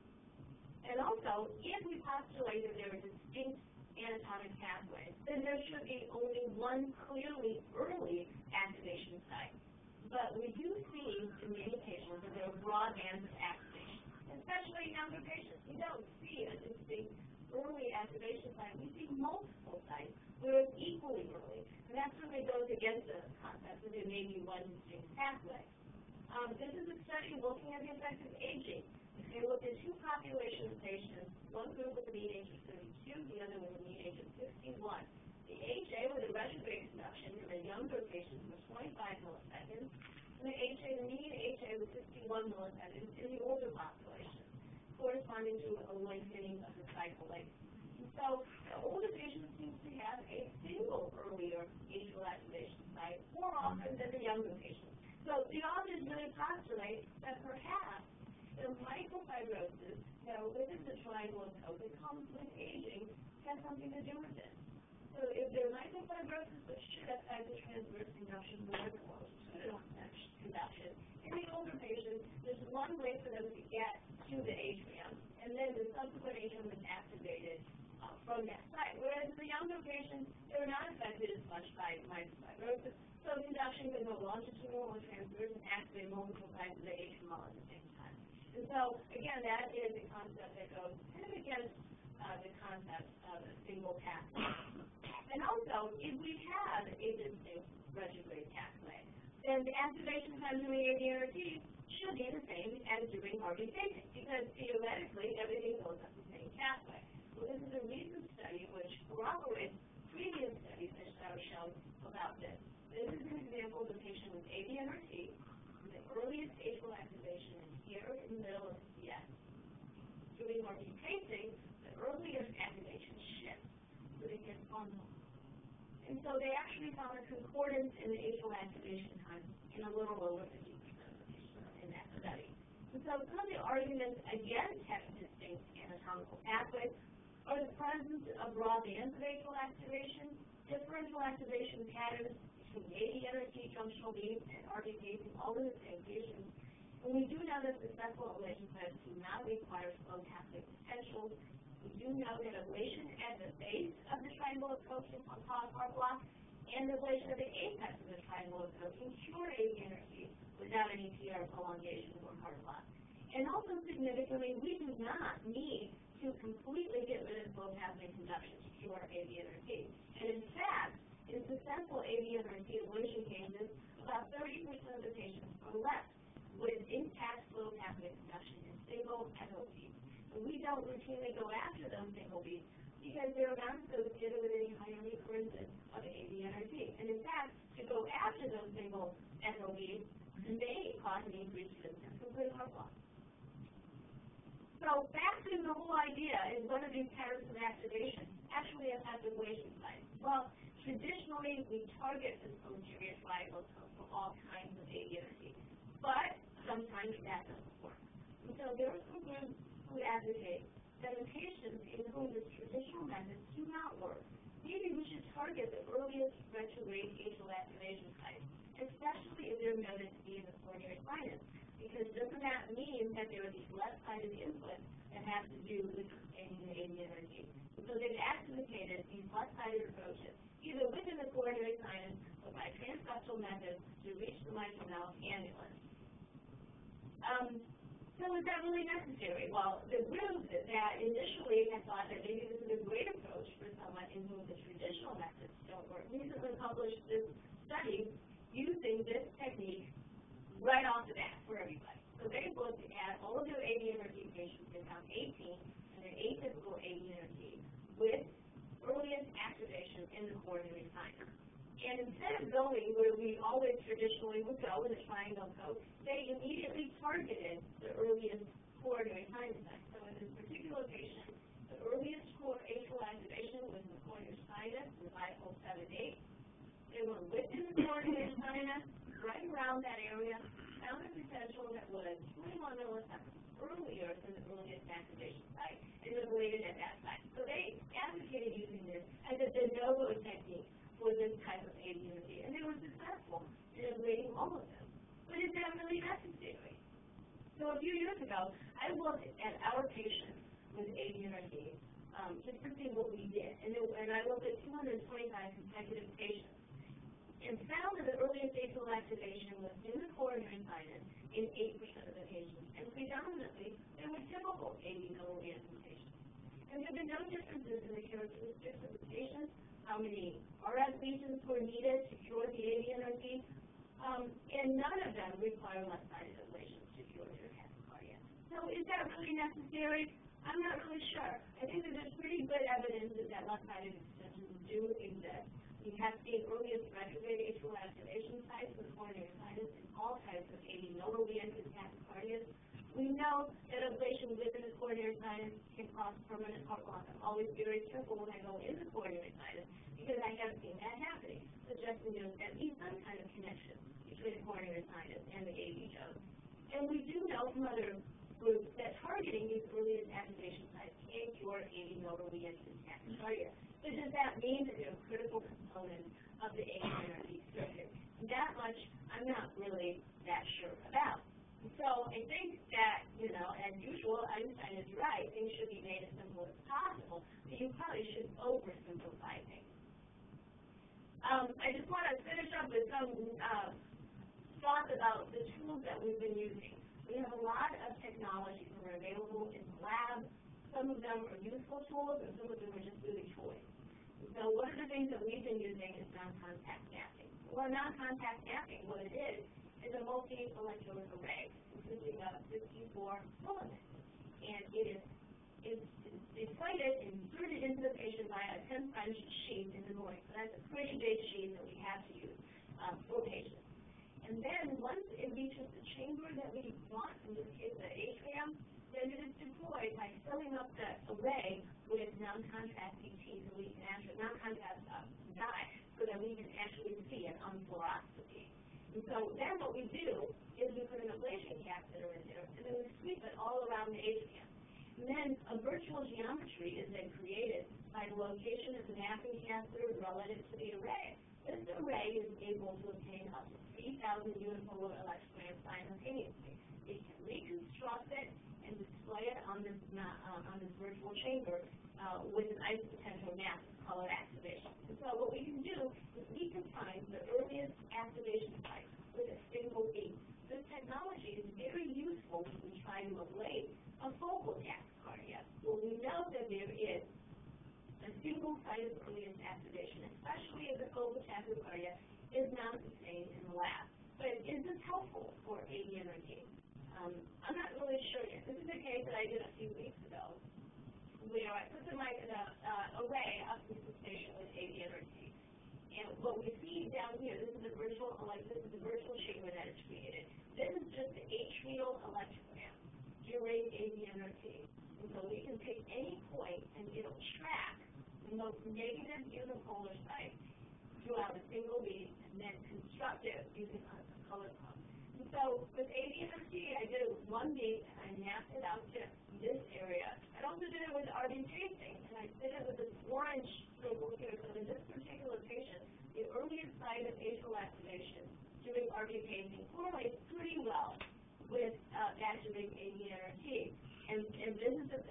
And also, if we postulate that there are distinct anatomic pathways, then there should be only one clearly early activation site. But we do see in many patients that there are broad bands of activation, especially in younger patients. We don't see a distinct early activation site. We see multiple sites where it's equally early. And that certainly goes against the concept that there may be one distinct pathway. Um, this is a study looking at the effects of aging. They looked at two populations of patients, one group with a mean age of thirty-two, the other with a mean age of sixty-one. The H A with a retrograde conduction in the younger patients was twenty-five milliseconds, and the H A, the mean H A was sixty-one milliseconds in the older population, corresponding to a lengthening of the cycle length. And so the older patients seem to have a single earlier atrial activation site more often than the younger patients. So the authors really postulate that perhaps the microfibrosis that are within the triangle of code that comes with aging has something to do with this. So if there are microfibrosis that should affect the transverse conduction more than longitudinal conduction, in the older patients, there's one way for them to get to the atrium, and then the subsequent atrium is activated uh, from that site. Whereas in the younger patients, they're not affected as much by microfibrosis. So conduction can go longitudinal or transverse and activate multiple sites of the atrium all at the same time. And so, again, that is a concept that goes kind of against uh, the concept of a single pathway. And also, if we have a distinct retrograde pathway, then the activation time doing A D N R T should be the same as doing R B pacing, because theoretically everything goes up the same pathway. So this is a recent study which corroborates previous studies that are shown about this. This is an example of a patient with A D N R T. The earliest atrial activation is here in the middle of the C S. Doing R B pacing, the earliest activation shifts, so it gets bundled. And so they actually found a concordance in the atrial activation time in a little over fifty percent of the patients in that study. And so some of the arguments against having distinct anatomical pathways are the presence of raw bands of atrial activation, differential activation patterns between A D N R T, junctional beats, and R B pacing, all of the same patients. And we do know that successful ablation sites do not require slow pathway potentials. We do know that ablation at the base of the triangle approach can cause heart block, and ablation at the apex of the triangle approach can cure A D N R T without any P R prolongation or heart block. And also significantly, we do not need to completely get rid of slow pathway conduction to cure A D N R T. And in fact, in successful A D N R T ablation cases, about thirty percent of the patients are left with intact slow pathway conduction in single S O Ps. And we don't routinely go after those single beats because they're not associated with any higher recurrences of A D N R T. And in fact, to go after those single S O Bs may cause an increased symptoms, including heart block. So back to the whole idea is one of these patterns of activation actually affect ablation sites. Well, traditionally we target the posterior triangle for all kinds of A D N R T, but sometimes that doesn't work. And so there are some groups who advocate that in patients in whom the traditional methods do not work, maybe we should target the earliest retrograde atrial activation sites, especially if they're noted to be in the coronary sinus, because doesn't that mean that there are these left-sided inputs that have to do with any A D N R T? So they've advocated these left-sided approaches, either within the coronary sinus or by transductal methods to reach the mitral valve annulus. Um, So is that really necessary? Well, the group that initially had thought that maybe this is a great approach for someone in whom the traditional methods don't work, recently published this study using this technique right off the bat for everybody. So they looked at all of their A D N R T patients, they found eighteen, and their atypical A D N R T with earliest activation in the coronary sinus. And instead of going where we always traditionally would go in the triangle code, they immediately targeted the earliest coronary sinus site. So in this particular patient, the earliest core atrial activation was in the coronary sinus with I O seven eight. They were within the coronary sinus, right around that area, found a potential that was twenty-one milliseconds earlier than the earliest activation site, and ablated at that site. So they advocated using this as a de novo technique for this type of A D N R T, and they were successful in ablating all of them. But is that really necessary? So a few years ago, I looked at our patients with A D N R T um, just to see what we did, and, it, and I looked at two hundred twenty-five consecutive patients and found that the earliest atrial activation was in the coronary sinus in eight percent of the patients, and predominantly they were typical eighty milliband patients. And there have been no differences in the characteristics of the patients, how many R S lesions were needed to cure the A D N R T, um, and none of them require left-sided ablation to cure their tachycardia. So is that really necessary? I'm not really sure. I think that there's pretty good evidence that left-sided extensions do exist. We have seen earliest retrograde atrial activation sites in the coronary sinus in all types of eighty milliband tachycardias. We know that ablation within the coronary sinus can cause permanent heart block. I'm always very careful when I go in the coronary sinus because I have seen that happening, suggesting there's at least some kind of connection between the coronary sinus and the A V node. And we do know from other groups that targeting these earliest activation sites can cure eighty milliband tachycardia. So does that mean that they're a critical component of the A D N R T circuit? That much I'm not really that sure about. So I think that, you know, as usual, Einstein is right. Things should be made as simple as possible, but you probably should oversimplify things. Um, I just want to finish up with some uh, thoughts about the tools that we've been using. We have a lot of technologies that are available in the lab. Some of them are useful tools, and some of them are just really toys. So one of the things that we've been using is non-contact mapping. Well, non-contact mapping, what it is, multi-electrode array consisting of fifty-four filaments. And it is it's deflated and inserted into the patient via a ten French sheath in the morning. So that's a pretty big sheath that we have to use um, for patients. And then once it reaches the chamber that we want, in this case the atrium, then it is deployed by filling up the array with non-contact C T, so we can actually, non-contact uh, dye, so that we can actually see it on fluoroscopy. And so then what we do is we put an ablation catheter in there, and then we sweep it all around the atrium. And then a virtual geometry is then created by the location of the mapping catheter relative to the array. This array is able to obtain up to three thousand unipolar electrograms simultaneously. It can reconstruct it and display it on this, uh, on this virtual chamber uh, with an isopotential massive color activation. And so what we can do is we can find the earliest activation site with a single beam. This technology is very useful when we try to ablate a focal tachycardia. Well, we know that there is a single site of earliest activation, especially if the focal tachycardia is not sustained in the lab. But is this helpful for A V N R T? Um, I'm not really sure yet. This is a case that I did a few weeks ago, where I put the mic in a uh, array up into the station with A V N R T. And what we see down here, this is a virtual, like this is a virtual chamber that is created. This is just the atrial electrogram during A V N R T. And so we can pick any point and it'll track the most negative unipolar site throughout a single beam and then construct it using a color pump. And so with A V N R T, I did it with one beam and I mapped it out to this area. I also did it with R B tracing, and I did it with this orange circle here. So in this particular patient, the earliest site of atrial activation doing R B tracing correlates pretty well with uh, that doing A V N R T. And, and this is the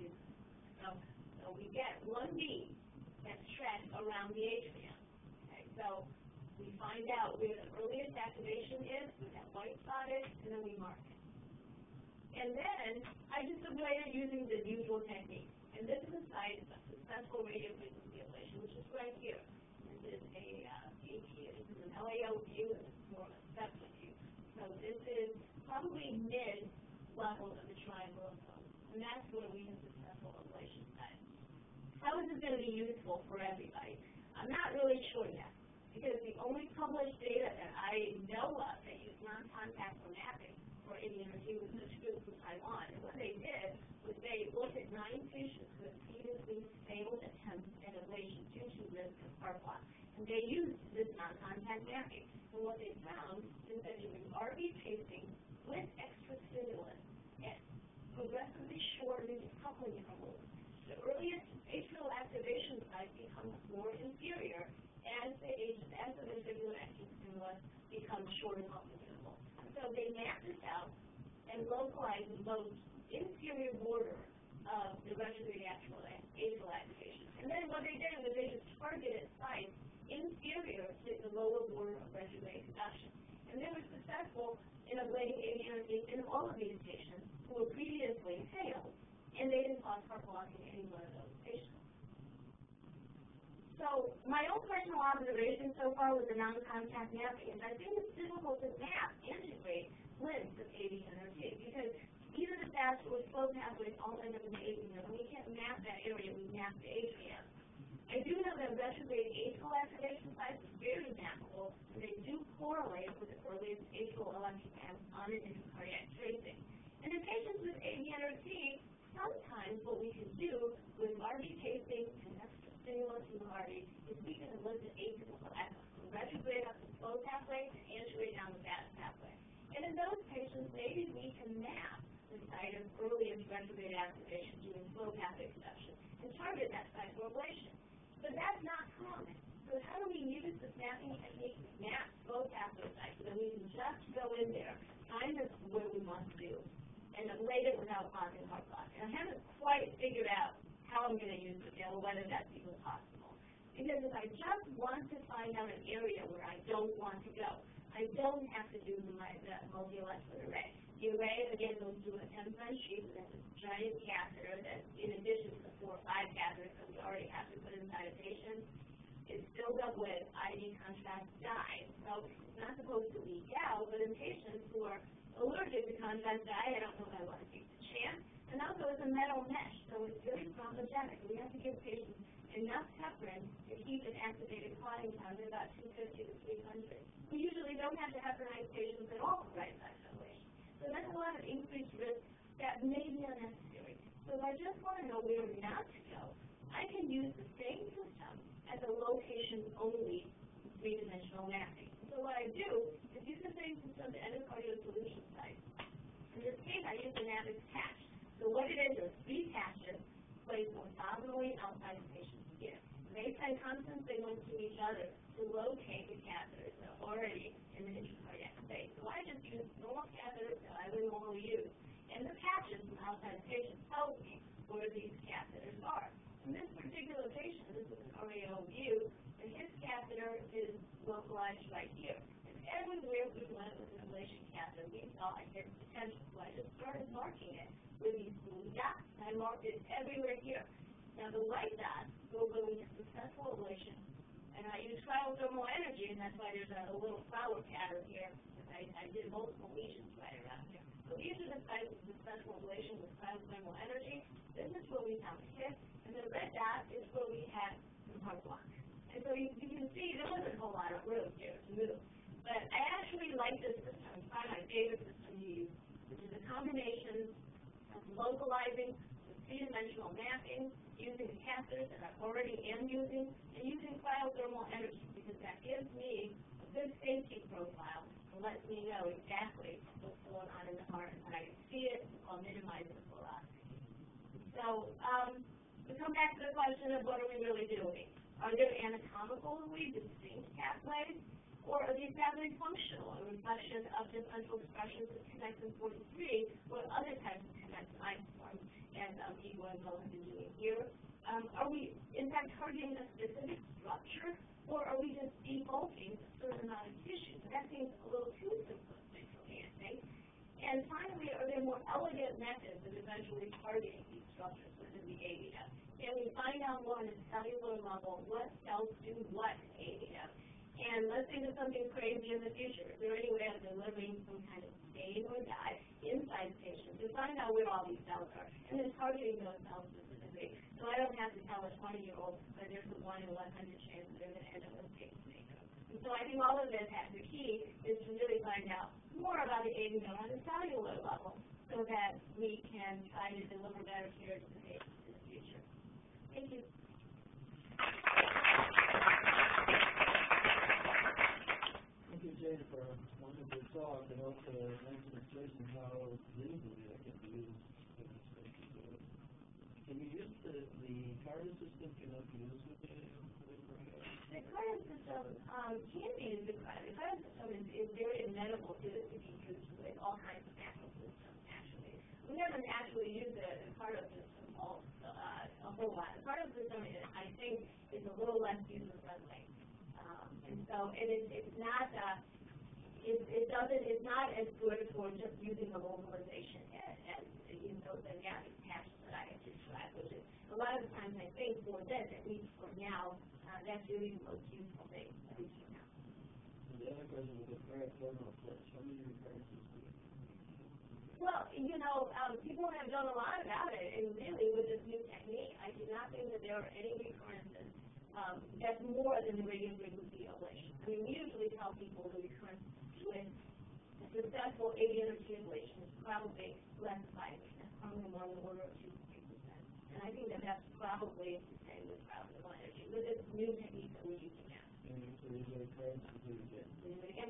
so, so we get one beam that's tracked around the atrium. Okay, so we find out where the earliest activation is with that white spot is, and then we mark it. And then I just ablated using the usual technique. And this is a site of successful radiofrequency ablation, which is right here. This is a uh, A T, this is an L A O view, and this is more of a septal view. So this is probably mid-level of the triangle of those. And that's where we have successful ablation sites. How is this going to be useful for everybody? I'm not really sure yet, because the only published data that I know of that use non-contact for mapping for A V N R T was this group from Taiwan. And what they did was they looked at nine patients who had previously failed attempts at ablation due to risk of heart block. And they used this non-contact mapping. And what they found is that doing R B pacing with extra stimulus at progressively shortened coupling intervals, the earliest atrial activation site becomes more inferior as the age, as the vestibular acting stimulus becomes shorter coupling intervals. So they mapped this out and localized the most inferior border of the retrograde atrial atrial activation. And then what they did was they just targeted sites inferior to the lower border of retrograde conduction. And they were successful in ablating A V N R T in all of these patients who were previously failed, and they didn't cause heart block in any one of those patients. So my own personal observation so far with the non-contact mapping is I think it's difficult to map, integrate limbs of A V N R T, because either the fast or slow pathways all end up in the atrium. When we can't map that area, we map the atrium. I do know that retrograde atrial activation sites are very mappable, and they do correlate with the earliest atrial electrogram on an intracardiac tracing. And in patients with A V N R T, sometimes what we can do with R B pacing and extra stimulus in the R B is we can elicit atypical echoes from retrograde up the slow pathway and anterograde down the fast pathway. And in those patients, maybe we can map the site of earliest retrograde activation during slow pathway conduction and target that site for ablation. But that's not common. So how do we use this mapping technique to map slow pathway sites so that we can just go in there, find this where we want to do, and ablate it without causing heart block? And I haven't quite figured out how I'm going to use it yet, or whether that's even possible. Because if I just want to find out an area where I don't want to go, I don't have to do my, the multi-electrode array. The array, again, goes through a ten French sheath, and that's a giant catheter that, in addition to the four or five catheters that we already have to put inside a patient, is filled up with I V contrast dye. So it's not supposed to leak out, but but in patients who are allergic to contrast dye, I don't know if I want to take the Chen. And also it's a metal mesh, so it's very thrombogenic. We have to give patients enough heparin to keep an activated clotting count at about two fifty to three hundred. We usually don't have to heparinize patients at all for right side ablation. So that's a lot of increased risk that may be unnecessary. So if I just want to know where not to go, I can use the same system as a location-only three-dimensional mapping. So what I do is use the same system to endocardial solution site. In this case, I use the Navix patch. So what it is is three patches placed orthogonally outside the patient's skin. They send constant signals to each other to locate the catheters that are already in the intracardiac space. So I just use normal catheters that I would normally use. And the patches from outside the patient tell me where these catheters are. In this particular patient, this is an R A O view, and his catheter is localized right here. And everywhere we went with an ablation catheter, we saw a hidden potential. So I just started marking it with these blue dots. I marked it everywhere here. Now the white dots go when we have successful ablation, and I use cryothermal energy, and that's why there's a, a little flower pattern here. I, I did multiple lesions right around here. So these are the sites of successful ablation with cryothermal energy. This is where we found a hit, and the red dot is where we had some heart block. And so you, you can see there wasn't a whole lot of room here to move. But I actually like this system. It's probably my favorite system to use, which is a combination of localizing with three-dimensional mapping, using the catheters that I already am using, and using cryothermal energy, because that gives me a good safety profile and lets me know exactly what's going on in the heart. And when I can see it, I'll minimize the velocity. So um, we come back to the question of what are we really doing? Are there anatomically distinct pathways, or are these pathways functional, a reflection of differential expressions of connexin forty-three or other types of connexin isoforms, and um, Igor and Bill have been doing here? Um, are we, in fact, targeting a specific structure, or are we just debulking a certain amount of tissue? So that seems a little too simplistic for me, I think. And finally, are there more elegant methods of eventually targeting these structures within the A V M? Can we find out more on a cellular level what cells do what in A V M? And let's think of something crazy in the future. Is there any way of delivering some kind of stain or dye inside the patient to find out where all these cells are, and then targeting those cells specifically? So I don't have to tell a twenty-year-old that there's a one in one hundred chance that they're going to end up with a pacemaker. And so I think all of this has the key is to really find out more about the A V M on a cellular level so that we can try to deliver better care to the patients in the future. Thank you. Thank you, Jane, for a wonderful talk, and also nice demonstration how easily it can be used in this space. Can you use the, the cardio system cannot be used with the The cardio system um, can be used with cardio. The cardio system is, is very amenable to, to be used with all kinds of natural systems, actually. We haven't actually used the, the cardio system all, uh, a whole lot. The cardio system, is, I think, is a little less user-friendly. Um, and so it is, it's not, uh, it, it doesn't, it's not as good for just using the localization as, as you know, the Navix patches that I have described, which is a lot of the times I think for this, at least for now, uh, that's really the most useful thing, at least for now. And the other question is the current thermal flash. How many recurrences do you have? Well, you know, um, people have done a lot about it, and really with this new technique, I do not think that there are any recurrences. Um, that's more than the radiofrequency ablation. I mean, we usually tell people the recurrence with a successful A V energy ablation is probably less than five percent, probably more in the order of two to three percent. And I think that that's probably the same with cryothermal energy, with this new technique that we're using now. And if there is a recurrence, we do it again. We do it again.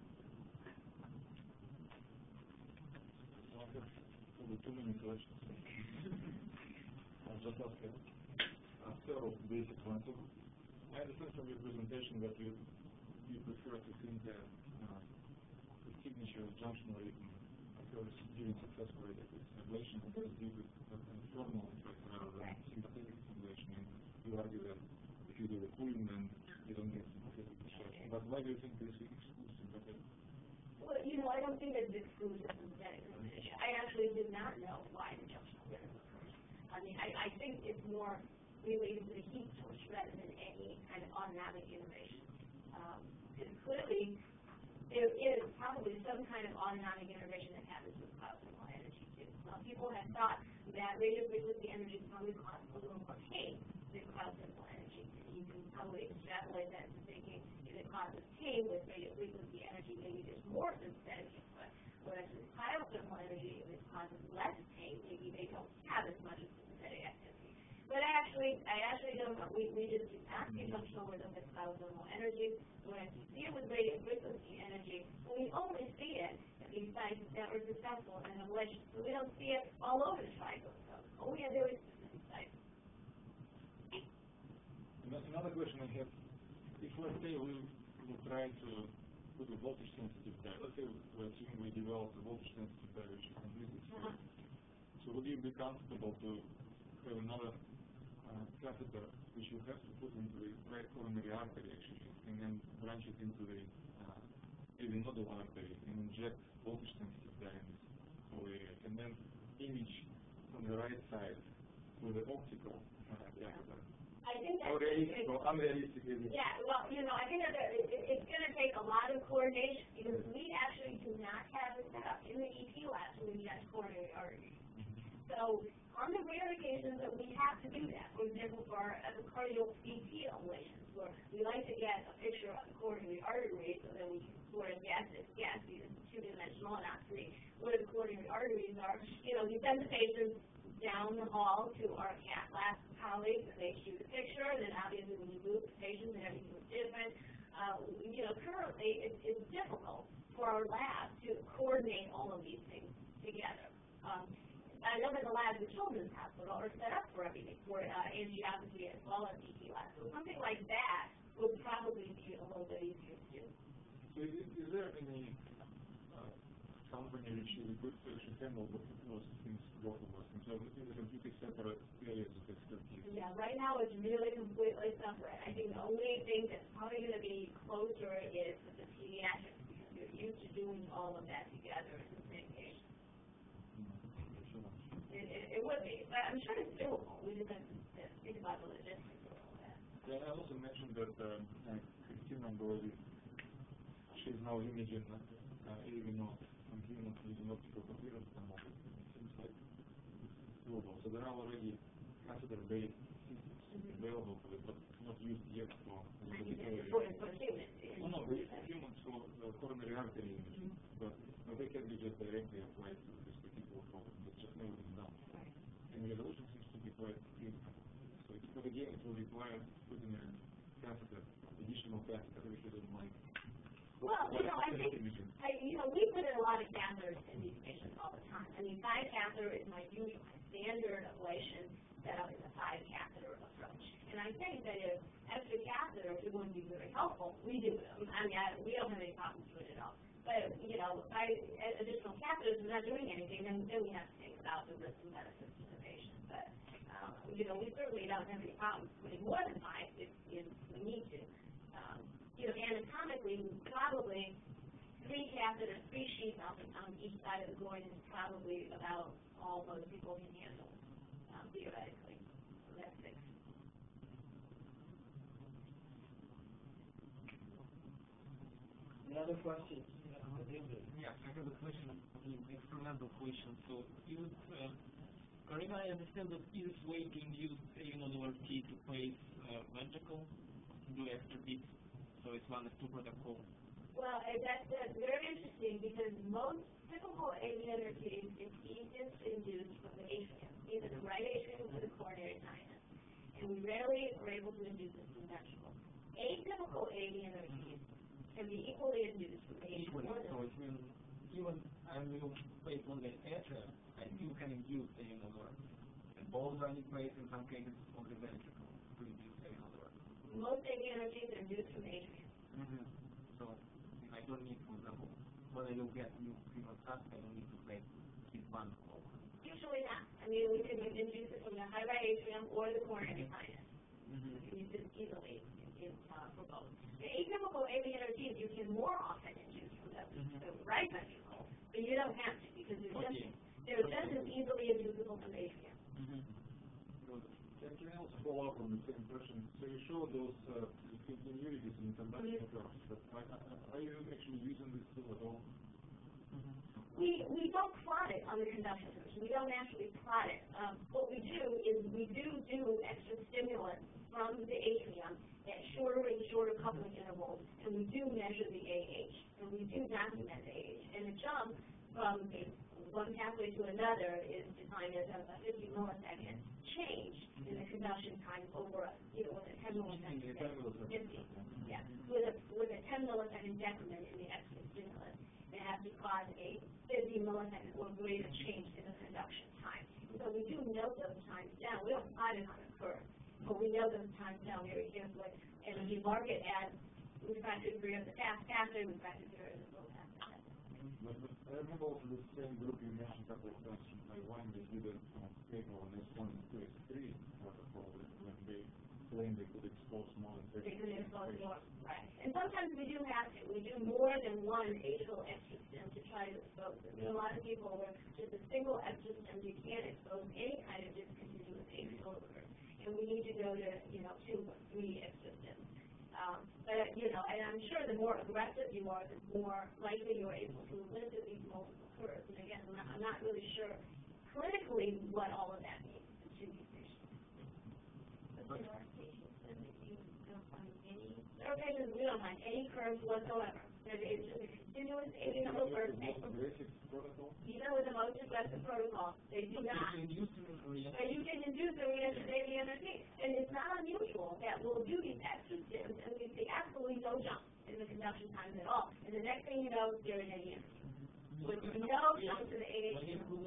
Two minute questions. I'll just ask you. Uh, several basic ones. So I understand from your presentation that you you prefer to think that uh, the signature junction rate occurs during successful ablation because due to a thermal effect rather than sympathetic stimulation. And you argue that if you do the cooling, then you don't get sympathetic discharge. But why do you think this excludes sympathetic? Well, you know, I don't think it's exclusive sympathetic stimulation. I actually did not know why the junctional rhythm occurs. I mean, I, I think it's more related to the heat source rather than any kind of automatic innovation. Um, clearly, there is probably with some kind of autonomic innervation that happens with cloud-thermal energy too. Some people have thought that radiofrequency energy probably causes a little more pain than cloud-thermal energy. You can probably extrapolate that to thinking if it causes pain with radiofrequency energy, maybe there's more sympathetic input. Whereas with cloud-thermal energy, if it causes less pain, maybe they don't have as much sympathetic activity. But actually, I actually don't know. We, we just do not see much lower than with cloud-thermal energy. Whereas we see it with radio frequency energy, and we only see it at these sites that were successful in ablation. So we don't see it all over the triangle. Only at very specific sites. Another question I have, if let's say we will try to put a voltage sensitive dye, let's say we assume we develop a voltage sensitive dye which is completely free. Uh-huh. So would you be comfortable to have another uh, catheter which you have to put into the right coronary artery actually, and then branch it into the uh, maybe nodal artery and inject voltage sensitive dye in this whole area, and then image from the right side with the optical uh, catheter? I think that's realistic or unrealistic. Yeah, well, you know, I think that it, it, it's going to take a lot of coordination because we actually do not have it set up in the E P lab to inject coronary arteries. So on the rare occasions that we have to do that, for example, for our cardiac C T ablations, where we like to get a picture of the coronary artery so that we can sort of guess it, guess because it's two-dimensional and not three, what the coronary arteries are. You know, we send the patients down the hall to our cath lab colleagues, and they shoot a picture, and then obviously when you move the patient and everything was different. Uh, you know, currently it, it's difficult for our lab to coordinate all of these things together. Um, I know that the labs at Children's Hospital are set up for everything, for uh, angiography as well as E P labs. So something like that would probably be a little bit easier to do. So is, is there any uh, company which is good to handle those things both of us? And so it is completely separate areas of expertise. Yeah, right now it's really completely separate. I think the only thing that's probably going to be closer is the pediatrics, because you're used to doing all of that together in the same patient. It, it, it would be, but I'm sure it's doable. We just have to think about the logistics of all that. Yeah, I also mentioned that uh, Christina Brody, she's now imaging uh, A V node from humans using optical coherence thermometry. It seems like it's doable. So there are already catheter-based systems mm-hmm. available for it, but not used yet for for, for humans. No, no, for humans for uh, coronary artery imaging, mm-hmm. but, but they can be just directly applied to this particular problem. It's just never been done. Right. And the resolution seems to be quite beautiful. So it's, but again, it will require putting a catheter, additional catheter, which is like. Well, you know, I think, I, you know, we put in a lot of catheters in these patients all the time. I mean, five catheter is my usual, my standard ablation setup is a five catheter approach. And I think that if extra catheters are going to be very helpful, we do them. I mean, I, we don't have any problems with it at all. But, you know, by additional catheters, we're not doing anything, then, then we have to think about the risks and benefits to the patient. But, um, you know, we certainly don't have any problems putting more than five if, if we need to. Um, you know, anatomically, probably three catheters, three sheets on, on each side of the groin is probably about all most people can handle, um, theoretically. So that's six. Any other questions? Yeah, I have a question, an experimental question. So, is, uh, Karina, I understand that is way being used in on L R T to place uh, ventricle, do extra bits. So it's one of two protocols. Well, that's, that's very interesting because most typical A V N R Ts is easiest to induce from the atrium, either the right atrium or the coronary sinus. And we rarely are able to induce it from ventricle. Atypical A V N R Ts can be equally induced from the atrium. Equally, so it means even when you place on the atrium, I think you can induce a another. And both are placed in some cases on the ventricle to induce a another. Most A V N R Ts are induced from the atrium. Mm-hmm. So I don't need, for example, when I look at new people stuff, I don't need to place his one hole. Usually not. I mean, we can induce it from the high right atrium or the coronary sinus. Mm-hmm. You can use it easily in, uh, for both. The atypical A V N R Ts you can more often induce from the, mm-hmm. the right ventricle, but you don't have to because they're okay. just they're okay. just as easily inducible from the atrium. Mm-hmm. Can I also follow up on the same question? So you show those uh, continuities in conduction curves, but are, are you actually using this tool at all? on the conduction curve. We don't actually plot it. Um, what we do is we do do extra stimulus from the atrium at shorter and shorter coupling intervals, and we do measure the A H, and we do document the A H. And the jump from one pathway to another is defined as a fifty millisecond change in the conduction time over, you know, with a ten millisecond fifty, yeah, with a with a ten millisecond decrement in the extra stimulus. It has to cause a fifty millisecond or greater change in the conduction time. So we do note those times down. We don't plot it on a curve, but we know those times down very carefully. And we mark it as refractory period of the fast faster, refractory period of the slow faster. But, but I remember also the same group you mentioned a couple of times in Taiwan, they did a uh, paper on S one and two S three protocol when they claimed they could expose more than They could expose more, right. And sometimes we do have to. We do more than one atrial extra stem to try to expose it. There are a lot of people where just a single extra stem, you can't expose any kind of discontinuous atrial curve. And we need to go to, you know, two or three extra stems. Um, but, you know, and I'm sure the more aggressive you are, the more likely you're able to elicit these multiple curves. And again, I'm not, I'm not really sure clinically what all of that means to these patients. But in our patients, then you don't find any, in our patients, we don't find any curves whatsoever. It's just a continuous atrial curve. Even with the most aggressive protocol, they do not. And you can induce a reaction of A V N R T. And it's not unusual that we'll do these extra stems and we see absolutely no jump in the conduction times at all. And the next thing you know, they're in A V N R T. With no jump to the A H.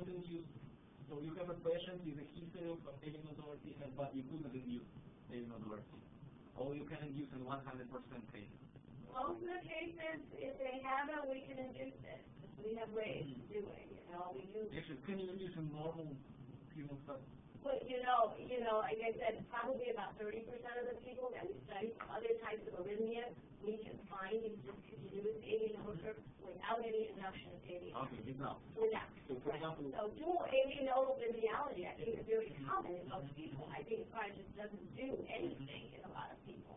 So you have a patient with a history of A V N R T, but you couldn't induce A V N R T. Or you can induce in one hundred percent cases. Most of the cases, if they have it, we can induce it. We have ways to do it, you know. We do. Actually, can you induce in normal human stuff? Well, you know, you know, like I said, probably about thirty percent of the people that we study other types of arrhythmia, we can find these discontinuous A V nodal curves without any induction of A V. Okay, without. Without. So, for example, so dual A V nodal physiology, I think, is very common in most people. I think it probably just doesn't do anything in a lot of people.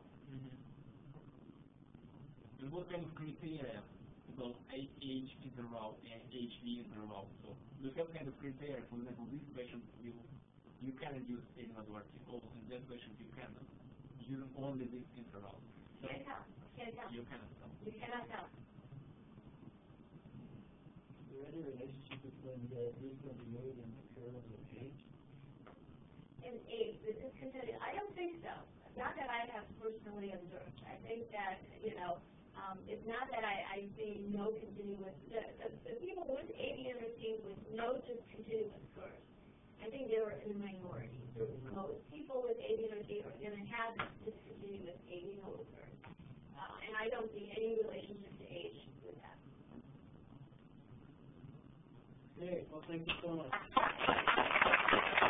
And what kind of criteria about A H interval and H V interval? So you have kind of criteria. For example, this patient will you can induce A V nodal article, and that patient you cannot. Using only this interval. So can't tell. Can't tell. You cannot tell. You cannot tell. Is there any relationship between the discontinuity and the curve of age? In age, the discontinuity, I don't think so. Not that I have personally observed. I think that, you know, Um, it's not that I, I see no continuous, the, the, the people with A V N R T with no discontinuous curves, I think they were in the minority. Most people with A V N R T are going to have discontinuous A V nodal curves. Uh, and I don't see any relationship to age with that. Okay, well, thank you so much.